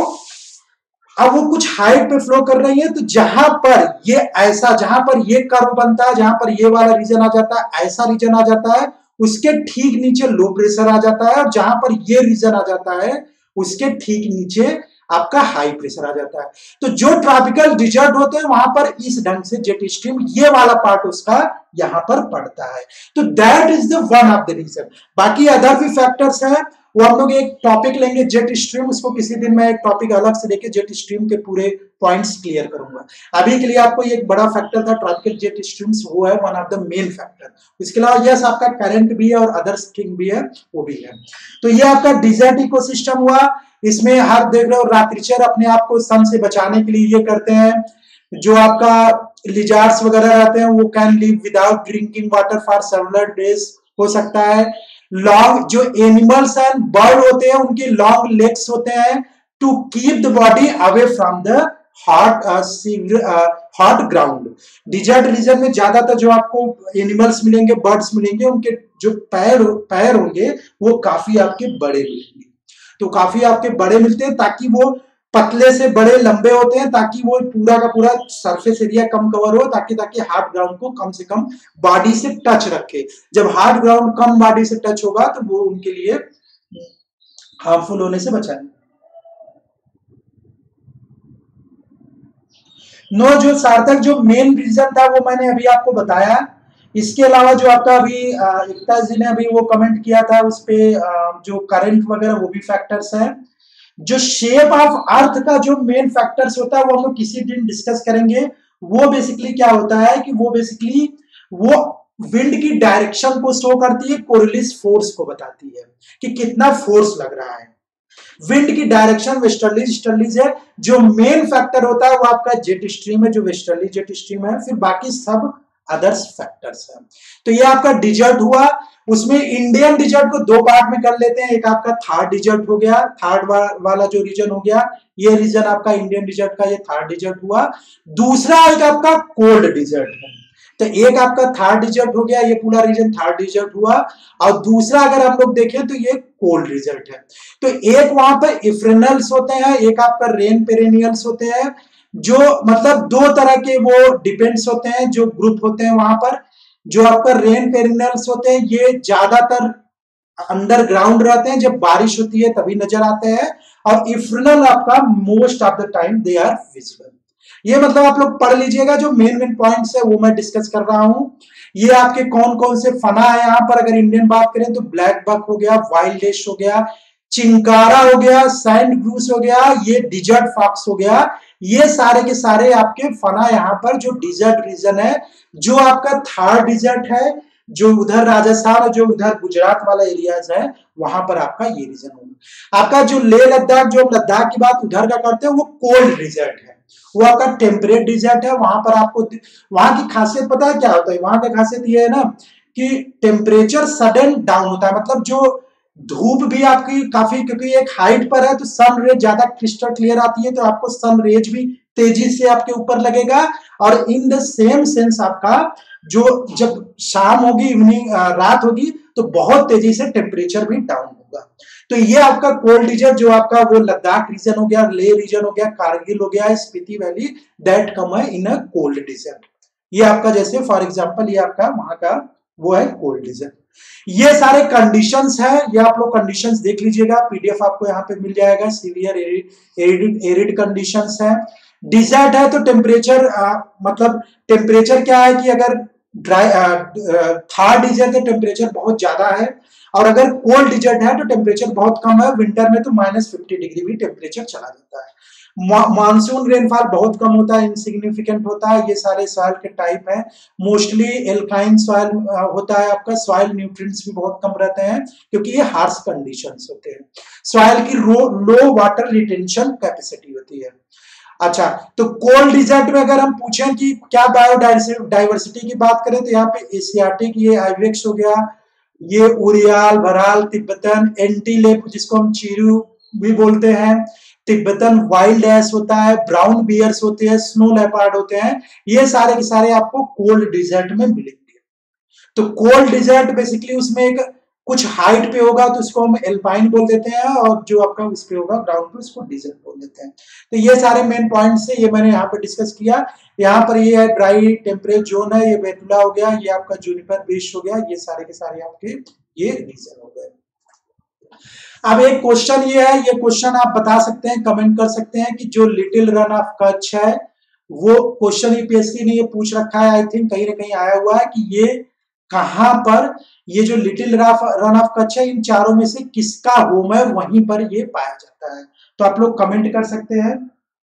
अब वो कुछ हाइट पे फ्लो कर रही है, तो जहां पर ये ऐसा, जहां पर ये कर्व बनता है, जहां पर ये वाला रीजन आ जाता है, ऐसा रीजन आ जाता है, उसके ठीक नीचे लो प्रेशर आ जाता है, और जहां पर ये रीजन आ जाता है उसके ठीक नीचे आपका हाई प्रेशर आ जाता है। तो जो ट्रॉपिकल डिजर्ट होते हैं वहां पर इस ढंग से जेट स्ट्रीम, ये वाला पार्ट उसका यहां पर पड़ता है। तो that is the one of the reason. बाकी अदर भी फैक्टर्स हैं, वो हम लोग एक टॉपिक लेंगे जेट स्ट्रीम, उसको किसी दिन मैं एक टॉपिक अलग से लेके जेट स्ट्रीम के पूरे पॉइंट्स क्लियर करूंगा। अभी के लिए आपको एक बड़ा फैक्टर था ट्रॉपिकल जेट स्ट्रीम्स, वो है one of the main factor. इसके अलावा यस आपका करंट भी है और अदर्स थिंग भी है, वो भी है। तो ये आपका डिजर्ट इकोसिस्टम हुआ। इसमें हर देख रहे हो रात्रिचर अपने आप को सन से बचाने के लिए ये करते हैं। जो आपका लिजार्ड्स वगैरह रहते हैं वो can live without drinking water for several days, हो सकता है। लॉन्ग जो एनिमल्स एंड बर्ड होते हैं उनके लॉन्ग लेग्स होते हैं to keep the body away from the hot hot ground. Desert region में ज्यादातर जो आपको एनिमल्स मिलेंगे, बर्ड्स मिलेंगे, उनके जो पैर पैर होंगे वो काफी आपके बड़े मिलेंगे। तो काफी आपके बड़े मिलते हैं ताकि वो पतले से बड़े लंबे होते हैं, ताकि वो पूरा का पूरा सरफेस एरिया कम कवर हो, ताकि ताकि हार्ड ग्राउंड को कम से कम बॉडी से टच रखे। जब हार्ड ग्राउंड कम बॉडी से टच होगा तो वो उनके लिए हार्मफुल होने से बचाएंगे। नो no, जो सार्थक जो मेन रीजन था वो मैंने अभी आपको बताया। इसके अलावा जो आपका अभी एकता जी ने अभी वो कमेंट किया था उस पे जो करंट वगैरह वो भी फैक्टर्स है। जो शेप ऑफ अर्थ का जो मेन फैक्टर्स होता है वो हम लोग किसी दिन डिस्कस करेंगे। वो बेसिकली क्या होता है कि वो बेसिकली वो विंड की डायरेक्शन को शो करती है, कोरिलिस फोर्स को बताती है कि कितना फोर्स लग रहा है। विंड की डायरेक्शन वेस्टर्ली ईस्टर्लीज है। जो मेन फैक्टर होता है वो आपका जेट स्ट्रीम है, जो वेस्टर्ली जेट स्ट्रीम है, फिर बाकी सब अदर्स फैक्टर्स हैं। तो ये आपका डिजर्ट हुआ। उसमें इंडियन डिजर्ट को दो पार्ट में कर लेते हैं। एक आपका थार्ड डिजर्ट हो गया, थार्ड वा, वाला जो रीजन हो गया, ये रीजन आपका इंडियन डिजर्ट का, ये थार्ड डिजर्ट हुआ। दूसरा एक आपका कोल्ड डिजर्ट है। तो एक आपका थार्ड डिजर्ट हो गया, ये पूरा रीजन थार्ड डिजर्ट हुआ। और दूसरा अगर हम लोग देखें तो ये कोल्ड डिजर्ट है। तो एक वहां पर इफ्रेनल्स होते हैं, एक आपका रेन पेरेनियल्स होते हैं, जो मतलब दो तरह के वो डिपेंड्स होते हैं, जो ग्रुप होते हैं वहां पर। जो आपका रेन पेरेनियल्स होते हैं ये ज्यादातर अंडरग्राउंड रहते हैं, जब बारिश होती है तभी नजर आते हैं। और इफ्रेनल आपका most of the time they are visible. ये मतलब आप लोग पढ़ लीजिएगा, जो मेन मेन पॉइंट्स है वो मैं डिस्कस कर रहा हूं। ये आपके कौन कौन से फना है यहाँ पर। अगर इंडियन बात करें तो ब्लैक बक हो गया, वाइल्ड लेश हो गया, चिंकारा हो गया, सैंड ग्रूस हो गया, ये डिजर्ट फॉक्स हो गया। ये सारे के सारे आपके फना यहाँ पर जो डिजर्ट रीजन है। जो आपका थार्ड डिजर्ट है, जो उधर राजस्थान और जो उधर गुजरात वाला एरियाज है, वहां पर आपका ये रीजन होगा। आपका जो लेह लद्दाख, जो लद्दाख की बात उधर का करते हैं, वो कोल्ड डिजर्ट है, वो आपका टेम्परेट डिजर्ट है। वहां पर आपको वहां की खासियत पता है क्या होता है? वहां की खासियत ये है ना कि टेम्परेचर सडन डाउन होता है। मतलब जो धूप भी आपकी काफी, क्योंकि एक हाइट पर है तो सन रेज ज्यादा क्रिस्टल क्लियर आती है, तो आपको सन रेज भी तेजी से आपके ऊपर लगेगा। और इन द सेम सेंस आपका जो जब शाम होगी, इवनिंग रात होगी, तो बहुत तेजी से टेम्परेचर भी डाउन होगा। तो ये आपका कोल्ड डिजर्ट जो आपका वो लद्दाख रीजन हो गया, लेह रीजन हो गया, कारगिल हो गया, स्पीति वैली, दैट कम है इन अ कोल्ड डिजर्ट। ये आपका जैसे फॉर एग्जांपल ये आपका वहां का वो है कोल्ड डिजर्ट। ये सारे कंडीशंस है, ये आप लोग कंडीशंस देख लीजिएगा, पीडीएफ आपको यहाँ पे मिल जाएगा। सीवियर एरिड एरिड कंडीशंस है। डिजर्ट है तो टेम्परेचर मतलब टेम्परेचर क्या है कि अगर ड्राई थार डिजर्ट का टेम्परेचर बहुत ज्यादा है, और अगर कोल्ड डिजर्ट है तो टेम्परेचर बहुत कम है, विंटर में तो माइनस फिफ्टी डिग्री भी टेम्परेचर चला जाता है। मानसून रेनफॉल बहुत कम होता है, इनसिग्निफिकेंट होता है। ये सारे सॉइल के टाइप है, मोस्टली एल्काइन सॉइल होता है आपका, सॉइल न्यूट्रिएंट्स भी बहुत कम रहते हैं क्योंकि ये हार्श कंडीशंस होते हैं। सॉइल की लो वाटर रिटेंशन कैपेसिटी होती है। अच्छा, तो कोल्ड डिजर्ट में अगर हम पूछें कि क्या बायोडाइवर्सिटी की बात करें तो यहाँ पे एशियाटिक, ये आइवेक्स हो गया, ये उरियाल, भराल, तिब्बतन, एंटीलेप जिसको हम चीरू भी बोलते हैं, तिब्बतन वाइल्ड एस होता है, ब्राउन बियर्स होते हैं, स्नो लेपर्ड होते हैं, ये सारे के सारे आपको कोल्ड डिजर्ट में मिलेंगे। तो कोल्ड डिजर्ट बेसिकली उसमें एक कुछ हाइट पे होगा तो उसको हम एल्पाइन बोल देते हैं, और जो आपका उस पे होगा ग्राउंड पे उसको डिजर्ट बोल देते हैं। तो ये सारे मेन पॉइंट्स है, ये मैंने यहाँ पे डिस्कस किया। यहाँ पर ये है ड्राई टेम्परेट जोन है, ये बेतुला हो गया, ये आपका जूनिपर बीच हो गया, ये सारे के सारे आपके ये रीजन हो गए। अब एक क्वेश्चन ये है, ये क्वेश्चन आप बता सकते हैं, कमेंट कर सकते हैं कि जो लिटिल रन ऑफ कच्छ है, वो क्वेश्चन यूपीएससी ने ये पूछ रखा है, आई थिंक कहीं ना कहीं आया हुआ है कि ये कहां पर, ये जो लिटिल रन ऑफ कच्छ है इन चारों में से किसका होम है, वहीं पर ये पाया जाता है। तो आप लोग कमेंट कर सकते हैं।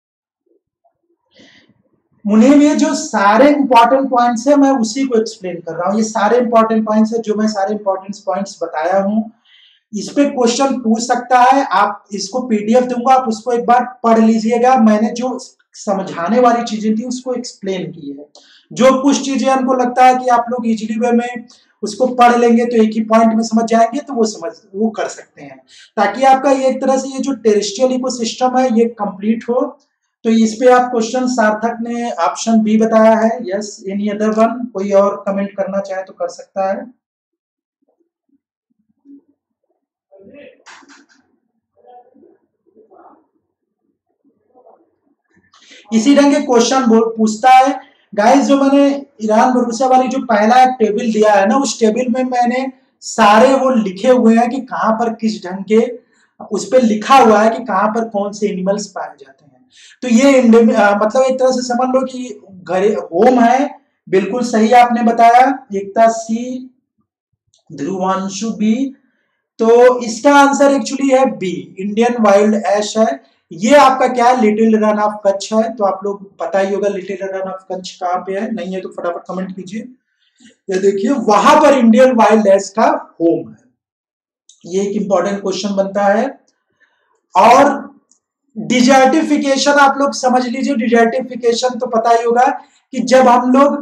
मुनीम, ये जो सारे इंपॉर्टेंट पॉइंट्स है मैं उसी को एक्सप्लेन कर रहा हूं, ये सारे इंपॉर्टेंट पॉइंट्स है जो मैं सारे इंपॉर्टेंट पॉइंट्स बताया हूं। इस पे क्वेश्चन पूछ सकता है, आप इसको पीडीएफ दूंगा, आप उसको एक बार पढ़ लीजिएगा। मैंने जो समझाने वाली चीजें थी उसको एक्सप्लेन की है। जो कुछ चीजें हमको लगता है कि आप लोग इजीली वे में उसको पढ़ लेंगे तो एक ही पॉइंट में समझ जाएंगे, तो वो समझ वो कर सकते हैं, ताकि आपका ये एक तरह से ये जो टेरेस्ट्रियल इकोसिस्टम है ये कंप्लीट हो। तो इस पे आप क्वेश्चन सार्थक ने ऑप्शन बी बताया है, यस। एनी अदर वन, कोई और कमेंट करना चाहे तो कर सकता है। इसी ढंग के क्वेश्चन पूछता है गाइस, जो मैंने ईरान भरोसा वाली जो पहला एक टेबल दिया है ना, उस टेबल में मैंने सारे वो लिखे हुए हैं कि कहां पर किस ढंग के, उस पर लिखा हुआ है कि कहां पर कौन से एनिमल्स पाए जाते हैं। तो ये आ, मतलब एक तरह से समझ लो कि घरे होम है, बिल्कुल सही आपने बताया। एकता सी, ध्रुवांशु बी, तो इसका आंसर एक्चुअली है बी, इंडियन वाइल्ड एश है। ये आपका क्या है, लिटिल रन ऑफ कच्छ है। तो आप लोग पता ही होगा लिटिल रन ऑफ कच्छ कहाँ पे है, नहीं है तो फटाफट कमेंट कीजिए। ये देखिए वहां पर इंडियन वाइल्ड एश का होम है। ये एक इंपॉर्टेंट क्वेश्चन बनता है। और डिजर्टिफिकेशन आप लोग समझ लीजिए, डिजर्टिफिकेशन तो पता ही होगा कि जब हम लोग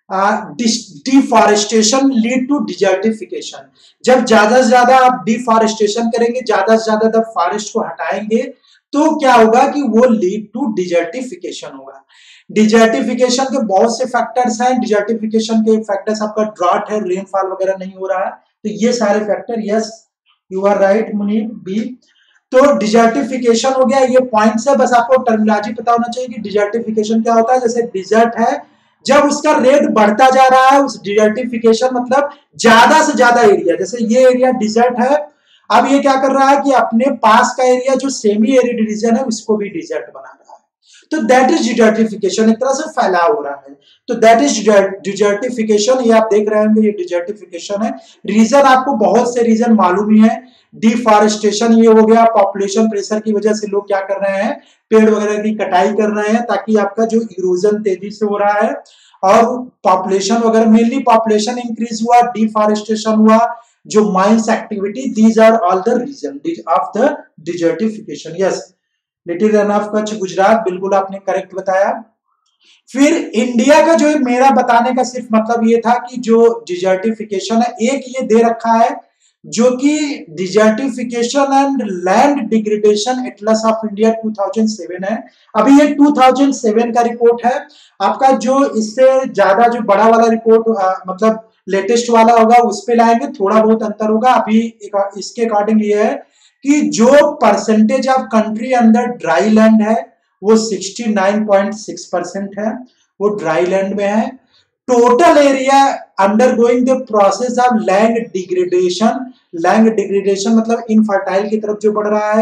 डिफॉरेस्टेशन लीड टू डिजर्टिफिकेशन, जब ज्यादा से ज्यादा आप डिफॉरेस्टेशन करेंगे, ज्यादा से ज्यादा जब फॉरेस्ट को हटाएंगे तो क्या होगा कि वो लीड टू डिजर्टिफिकेशन होगा। डिजर्टिफिकेशन के बहुत से फैक्टर्स हैं। डिजर्टिफिकेशन के फैक्टर्स आपका ड्रॉट है, रेनफॉल वगैरह नहीं हो रहा है, तो ये सारे factor, yes you are right Munib B. तो डिजर्टिफिकेशन हो गया, ये पॉइंट्स है, बस आपको टर्मिनोलॉजी पता होना चाहिए कि डिजर्टिफिकेशन क्या होता है। जैसे डिजर्ट है, जब उसका रेट बढ़ता जा रहा है, उस डिजर्टिफिकेशन मतलब ज्यादा से ज्यादा एरिया, जैसे ये एरिया डिजर्ट है, अब ये क्या कर रहा है कि अपने पास का एरिया जो सेमी एरिड रीजन है उसको भी डिजर्ट बना रहा है। तो दैट इज डिजर्टिफिकेशन, एक तरह से फैलाव हो रहा है। तो दैट इज डिजर्टिफिकेशन, ये आप देख रहे होंगे, ये डिजर्टिफिकेशन है। रीजन आपको बहुत से रीजन मालूम ही है। डिफॉरेस्टेशन ये हो गया, पॉपुलेशन प्रेशर की वजह से लोग क्या कर रहे हैं, पेड़ वगैरह की कटाई कर रहे हैं, ताकि आपका जो इरोजन तेजी से हो रहा है, और पॉपुलेशन वगैरह, मेनली पॉपुलेशन इंक्रीज हुआ, डिफॉरेस्टेशन हुआ, जो mines activity, these are all the reason of the desertification. Yes, little Rann of Kutch Gujarat, बिल्कुल आपने करेक्ट बताया। फिर इंडिया का जो मेरा बताने का सिर्फ मतलब ये था कि जो डिजर्टिफिकेशन है, एक ये दे रखा है जो कि desertification and land degradation atlas of India two thousand seven है। अभी ये टू थाउजेंड सेवन का रिपोर्ट है आपका, जो इससे ज्यादा जो बड़ा वाला रिपोर्ट आ, मतलब लेटेस्ट वाला होगा उस पे लाएंगे, थोड़ा बहुत अंतर होगा। अभी एक, इसके अकॉर्डिंग ये है कि जो परसेंटेज ऑफ कंट्री अंदर ड्राई लैंड है वो sixty nine point six percent है, वो ड्राई लैंड में है। Total area undergoing the process of land degradation, land degradation मतलब इनफर्टाइल की तरफ जो बढ़ रहा है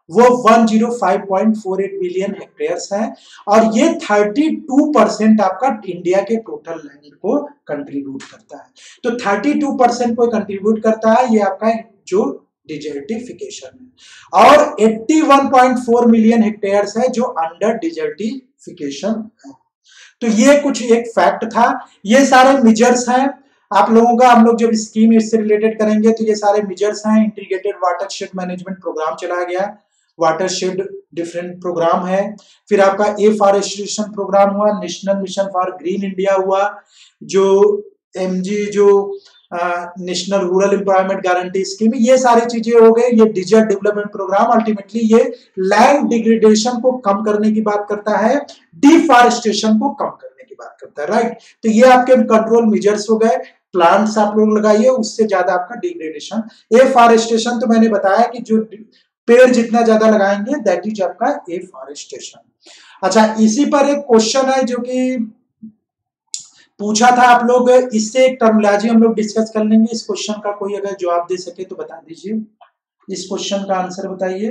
वो एक सौ पाँच पॉइंट चार आठ मिलियन हेक्टेयर्स है, और ये बत्तीस परसेंट आपका इंडिया के टोटल लैंड को कंट्रीब्यूट करता है। तो बत्तीस परसेंट को कंट्रीब्यूट करता है ये आपका जो डिजर्टिफिकेशन है, और इक्यासी पॉइंट चार मिलियन हेक्टेयर्स है जो अंडर डिजर्टिफिकेशन है। तो ये कुछ एक फैक्ट था। ये सारे मेजर्स हैं आप लोगों का, हम लोग जब स्कीम इससे रिलेटेड करेंगे तो ये सारे मेजर्स हैं। इंटीग्रेटेड वाटरशेड मैनेजमेंट प्रोग्राम चलाया गया, वाटरशेड डिफरेंट प्रोग्राम है। फिर आपका एफॉरेस्टेशन प्रोग्राम हुआ, national mission for green India हुआ, जो एमजी जो national rural employment guarantee scheme, ये सारी चीजें हो गई। ये डिजर्ट डेवलपमेंट प्रोग्राम अल्टीमेटली ये लैंड डिग्रेडेशन को कम करने की बात करता है, डिफॉरेस्टेशन को कम करने की बात करता है, राइट। तो ये आपके कंट्रोल मेजर्स हो गए। प्लांट्स आप लोग लगाइए, उससे ज्यादा आपका डिग्रेडेशन। एफॉरेस्टेशन तो मैंने बताया कि जो पेड़ जितना ज्यादा लगाएंगे दैट इज आपका एफॉरेस्टेशन। अच्छा, इसी पर एक क्वेश्चन है जो कि पूछा था आप लोग, इससे एक टर्मिनोलॉजी हम लोग डिस्कस कर लेंगे। इस क्वेश्चन का कोई अगर जवाब दे सके तो बता दीजिए, इस क्वेश्चन का आंसर बताइए।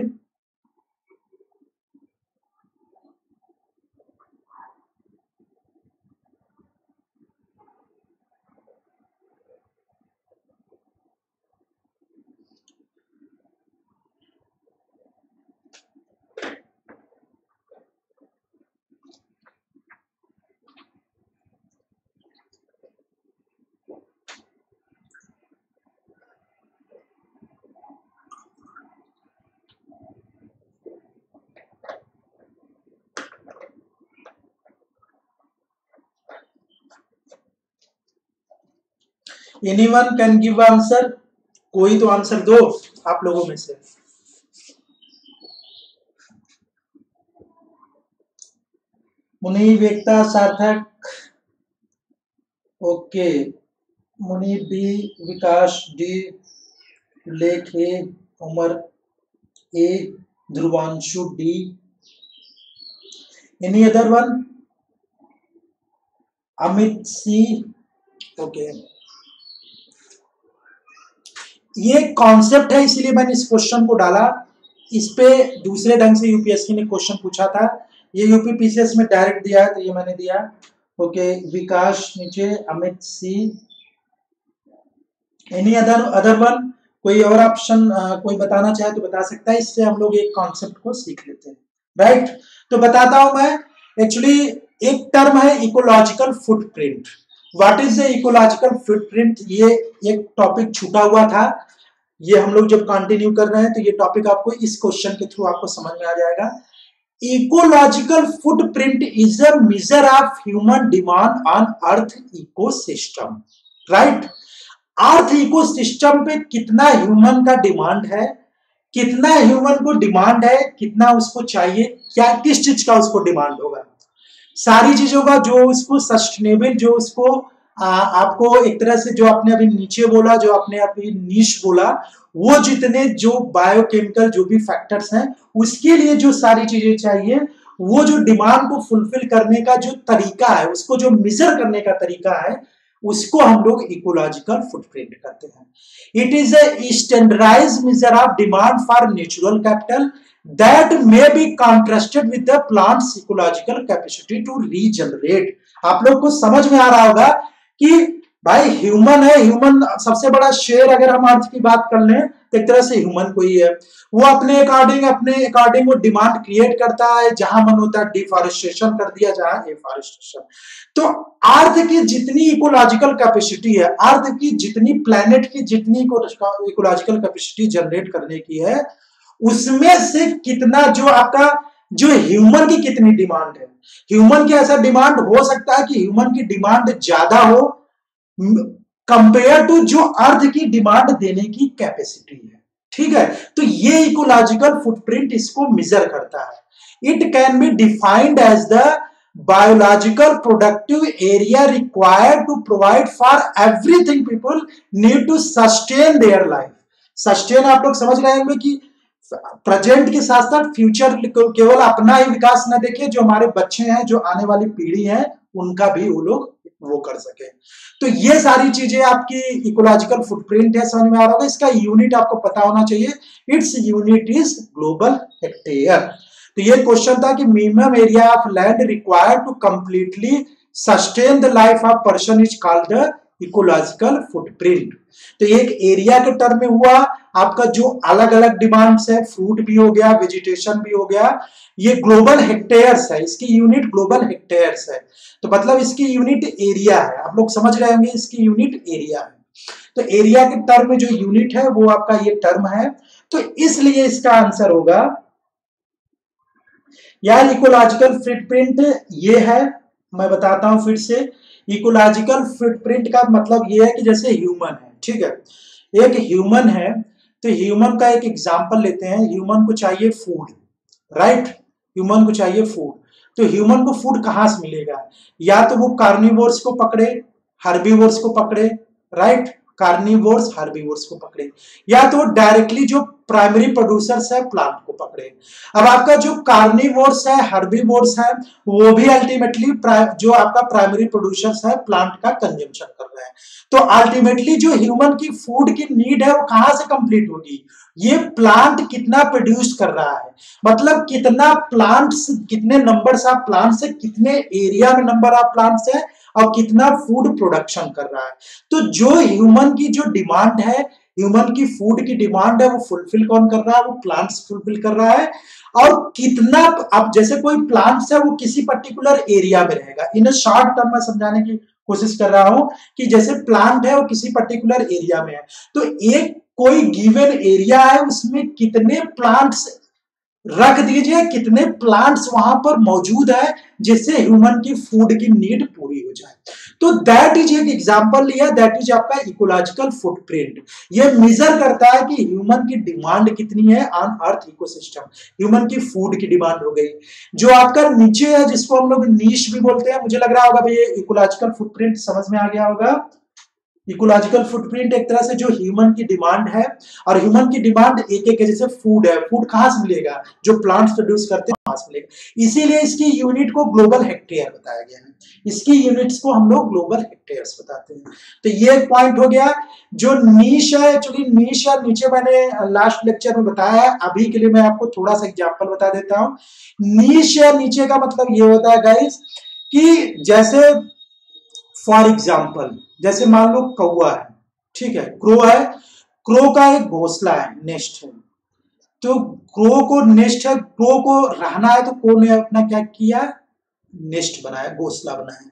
एनीवन कैन गिव आंसर, कोई तो आंसर दो आप लोगों में से। Munib, Ekta, Sarthak, okay, Munib D, Vikas D, Lekh A, Umar A, Dhruvanshu D, any other one, Amit C, okay. ये कॉन्सेप्ट है इसीलिए मैंने इस क्वेश्चन को डाला। इस पे दूसरे ढंग से यूपीएससी ने क्वेश्चन पूछा था, ये यूपी पीसीएस में डायरेक्ट दिया है तो ये मैंने दिया। ओके, विकास नीचे, Amit C, any other other one, कोई और ऑप्शन कोई बताना चाहे तो बता सकता है। इससे हम लोग एक कॉन्सेप्ट को सीख लेते हैं, राइट। तो बताता हूं मैं, एक्चुअली एक टर्म है ecological footprint. What is the ecological footprint, ये एक टॉपिक छूटा हुआ था, ये हम लोग जब कंटिन्यू कर रहे हैं तो ये टॉपिक आपको इस क्वेश्चन के थ्रू आपको समझ में आ जाएगा। Ecological footprint is a measure of human demand on earth ecosystem, right. Earth ecosystem पे कितना ह्यूमन का डिमांड है, कितना ह्यूमन को डिमांड है, कितना उसको चाहिए, क्या किस चीज का उसको डिमांड होगा, सारी चीजों का जो उसको सस्टेनेबल, जो उसको आ, आपको एक तरह से जो आपने अभी नीचे बोला, जो आपने अभी नीश बोला, वो जितने जो बायोकेमिकल जो भी फैक्टर्स हैं उसके लिए जो सारी चीजें चाहिए, वो जो डिमांड को फुलफिल करने का जो तरीका है, उसको जो मेजर करने का तरीका है, उसको हम लोग इकोलॉजिकल फुटप्रिंट कहते हैं। It is a standardised measure of demand for natural capital that may be contrasted with the plant's ecological capacity to regenerate। आप लोग को समझ में आ रहा होगा कि भाई ह्यूमन है, ह्यूमन सबसे बड़ा शेयर अगर हम अर्थ की बात कर लें तो एक तरह से ह्यूमन को ही है। वो अपने अकॉर्डिंग अपने अकॉर्डिंग वो डिमांड क्रिएट करता है, जहां मन होता है डिफॉरेस्टेशन कर दिया, जहां एफॉरेस्टेशन। तो अर्थ की जितनी इकोलॉजिकल कैपेसिटी है, अर्थ की जितनी प्लैनेट की जितनी इकोलॉजिकल कैपेसिटी जनरेट करने की है, उसमें से कितना जो आपका जो ह्यूमन की कितनी डिमांड है, ह्यूमन की ऐसा डिमांड हो सकता है कि ह्यूमन की डिमांड ज्यादा हो कंपेयर टू जो अर्थ की डिमांड देने की कैपेसिटी है, ठीक है। तो ये इकोलॉजिकल फुटप्रिंट इसको मेजर करता है। It can be defined as the biological productive area required to provide for everything people need to sustain their life. Sustain आप लोग समझ रहे होंगे कि प्रेजेंट के साथ साथ फ्यूचर केवल अपना ही विकास न देखे, जो हमारे बच्चे हैं, जो आने वाली पीढ़ी है, उनका भी वो लोग वो कर सके। तो ये सारी चीजें आपकी इकोलॉजिकल फुटप्रिंट है, समझ में आ रहा होगा। इसका यूनिट आपको पता होना चाहिए, its unit is global hectare. तो ये क्वेश्चन था कि minimum area of land required to completely sustain the life of person is called the ecological footprint. तो एक एरिया के टर्म में हुआ, आपका जो अलग अलग डिमांड्स है, फ्रूट भी हो गया, वेजिटेशन भी हो गया, ये ग्लोबल हेक्टेयर्स है, इसकी यूनिट ग्लोबल हेक्टेयर्स है। तो मतलब इसकी यूनिट एरिया है, आप लोग समझ रहे होंगे, इसकी यूनिट एरिया है। तो एरिया के टर्म में जो यूनिट है वो आपका ये टर्म है। तो इसलिए इसका आंसर होगा यार इकोलॉजिकल फुटप्रिंट ये है। मैं बताता हूं फिर से, इकोलॉजिकल फुटप्रिंट का मतलब ये है कि जैसे ह्यूमन है, ठीक है, एक ह्यूमन है, तो ह्यूमन का एक एग्जांपल लेते हैं। ह्यूमन को चाहिए फूड, राइट, ह्यूमन को चाहिए फूड। तो ह्यूमन को फूड कहां से मिलेगा? या तो वो कार्निवोर्स को पकड़े, हर्बीवोर्स को पकड़े, राइट, कार्निवोर्स हर्बीवोर्स को पकड़े, या तो डायरेक्टली जो प्राइमरी प्रोड्यूसर्स है प्लांट को पकड़े। अब आपका जो कार्निवोर्स है, हर्बीवोर्स है, वो भी अल्टीमेटली जो आपका प्राइमरी प्रोड्यूसर्स है प्लांट का कंजम्पशन कर रहे हैं। तो अल्टीमेटली जो ह्यूमन की फूड की नीड है वो कहां से कंप्लीट होगी? ये प्लांट कितना प्रोड्यूस कर रहा है, मतलब कितना प्लांट्स, कितने नंबर्स ऑफ प्लांट्स है, कितने एरिया में नंबर ऑफ प्लांट्स है, और कितना फूड प्रोडक्शन कर रहा है। तो जो ह्यूमन की जो डिमांड है, ह्यूमन की फूड की डिमांड है, वो फुलफिल कौन कर रहा है? वो प्लांट्स फुलफिल कर रहा है। और कितना, अब जैसे कोई प्लांट्स है वो किसी पर्टिकुलर एरिया में रहेगा, इन शॉर्ट टर्म में समझाने की कोशिश कर रहा हूं कि जैसे प्लांट है वो किसी पर्टिकुलर एरिया में है, तो एक कोई गिवन एरिया है, उसमें कितने प्लांट्स रख दीजिए, कितने प्लांट्स वहां पर मौजूद है जिससे ह्यूमन की फूड की नीड पूरी हो जाए। तो दैट इज एक एग्जांपल लिया, दैट इज आपका इकोलॉजिकल फुटप्रिंट। ये मेजर करता है कि ह्यूमन की डिमांड कितनी है ऑन अर्थ इकोसिस्टम। ह्यूमन की फूड की डिमांड हो गई। जो आपका नीचे है जिसको हम लोग नीश भी बोलते हैं, मुझे लग रहा होगा भाई ये इकोलॉजिकल फुटप्रिंट समझ में आ गया होगा। इकोलॉजिकल फुटप्रिंट एक तरह से जो ह्यूमन की डिमांड है, और ह्यूमन की डिमांड एक एक है, जैसे फूड है, फूड कहां से मिलेगा? जो प्लांट्स प्रोड्यूस करते हैं वहां से मिलेगा। इसीलिए इसकी यूनिट को ग्लोबल हेक्टेयर बताया गया है, इसकी यूनिट्स को हम लोग ग्लोबल हेक्टेयर्स बताते हैं। तो ये एक पॉइंट हो गया। जो नीश है, एक्चुअली नीश है नीचे मैंने लास्ट लेक्चर में बताया है, अभी के लिए मैं आपको थोड़ा सा एग्जाम्पल बता देता हूं। नीश है नीचे का मतलब ये होता है गाइस कि जैसे फॉर एग्जाम्पल, जैसे मान लो कौवा है, ठीक है, क्रो है, क्रो का एक घोंसला है, नेस्ट है। तो क्रो को नेस्ट है, क्रो को रहना है, तो क्रो ने अपना क्या किया? नेस्ट बनाया, घोंसला बनाया।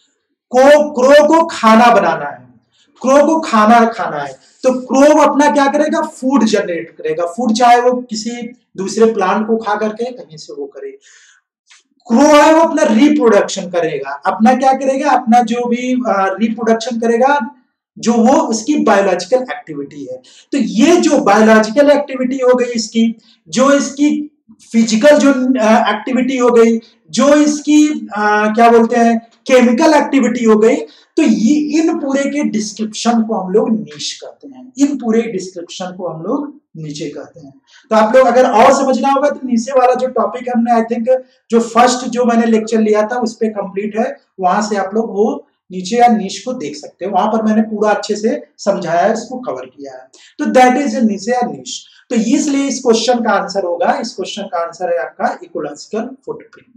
को क्रो को खाना बनाना है, क्रो को खाना खाना है, तो क्रो अपना क्या करेगा? फूड जनरेट करेगा। फूड चाहे वो किसी दूसरे प्लांट को खा करके कहीं से वो करे। क्रो है वो अपना रिप्रोडक्शन करेगा, अपना क्या करेगा? अपना जो भी रिप्रोडक्शन करेगा, जो वो उसकी बायोलॉजिकल एक्टिविटी है। तो ये जो बायोलॉजिकल एक्टिविटी हो गई इसकी, जो इसकी फिजिकल जो एक्टिविटी हो गई, जो इसकी आ, क्या बोलते हैं केमिकल एक्टिविटी हो गई, तो ये इन पूरे के डिस्क्रिप्शन को हम लोग नीश कहते हैं। इन पूरे डिस्क्रिप्शन को हम लोग नीचे कहते हैं। तो आप लोग अगर और समझना होगा तो नीचे वाला जो टॉपिक हमने आई थिंक जो फर्स्ट जो मैंने लेक्चर लिया था उस पर कंप्लीट है, वहां से आप लोग वो नीचे या नीश को देख सकते हैं। वहां पर मैंने पूरा अच्छे से समझाया है, इसको कवर किया है। तो दैट इज नीचे या नीश। तो इसलिए इस क्वेश्चन का आंसर होगा, इस क्वेश्चन का आंसर है आपका इकोलॉजिकल फुटप्रिंट।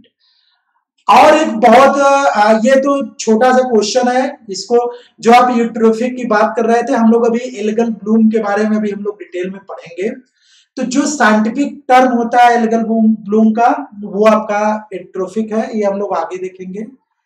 और एक बहुत ये तो छोटा सा क्वेश्चन है, इसको जो आप यूट्रोफिक की बात कर रहे थे, हम लोग अभी एल्गल ब्लूम के बारे में भी हम लोग डिटेल में पढ़ेंगे। तो जो साइंटिफिक टर्म होता है एल्गल ब्लूम का, वो आपका एट्रोफिक है, ये हम लोग आगे देखेंगे।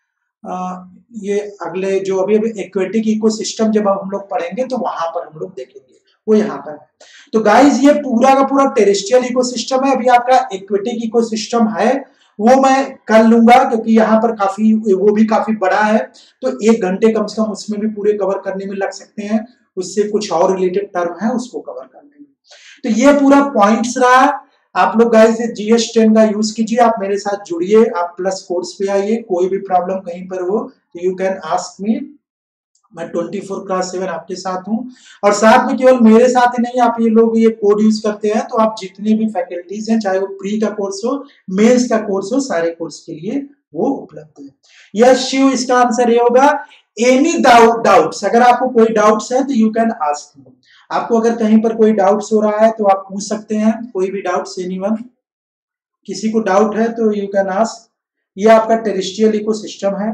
आ, ये अगले जो अभी अभी एक्वेटिक इकोसिस्टम जब हम लोग पढ़ेंगे तो वहां पर हम लोग देखेंगे, वो यहाँ पर है। तो गाइज ये पूरा का पूरा टेरेस्ट्रियल इकोसिस्टम है। अभी आपका एक्वेटिक इकोसिस्टम है वो मैं कर लूंगा, क्योंकि यहाँ पर काफी वो भी काफी बड़ा है, तो एक घंटे कम से कम उसमें भी पूरे कवर करने में लग सकते हैं। उससे कुछ और रिलेटेड टर्म है उसको कवर करने में। तो ये पूरा पॉइंट्स रहा। आप लोग गाइस जी एस टेन का यूज कीजिए, आप मेरे साथ जुड़िए, आप प्लस कोर्स पे आइए, कोई भी प्रॉब्लम कहीं पर हो तो यू कैन आस्क मी। मैं ट्वेंटी फोर क्लास सेवन आपके साथ हूँ, और साथ में केवल मेरे साथ ही नहीं, आप ये लोग ये कोड यूज करते हैं तो आप जितने भी फैकल्टीज हैं, चाहे वो प्री का कोर्स हो, मेंस का कोर्स हो, सारे कोर्स के लिए वो उपलब्ध है। यस शिव, इसका आंसर ये होगा एनी डाउट्स। अगर आपको कोई डाउट्स है तो यू कैन आस्क। आपको अगर कहीं पर कोई डाउट्स हो रहा है तो आप पूछ सकते हैं, कोई भी डाउट्स, एनीवन, किसी को डाउट है तो यू कैन आस्क। ये आपका टेरेस्ट्रियल इकोसिस्टम है।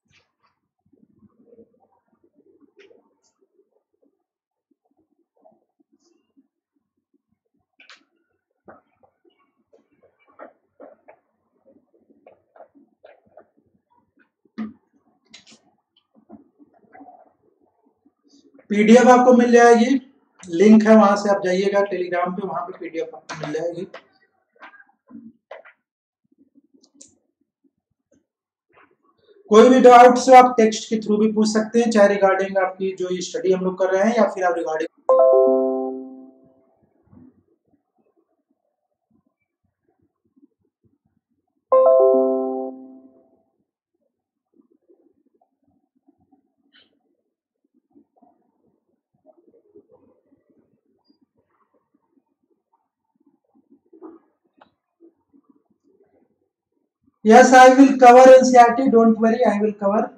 पीडीएफ आपको मिल जाएगी, लिंक है, वहां से आप जाइएगा टेलीग्राम पे, वहां पे पीडीएफ आपको मिल जाएगी। कोई भी डाउट्स हो आप टेक्स्ट के थ्रू भी पूछ सकते हैं, चाहे रिगार्डिंग आपकी जो ये स्टडी हम लोग कर रहे हैं, या फिर आप regarding. Yes, I will cover N C E R T. Don't worry, I will cover.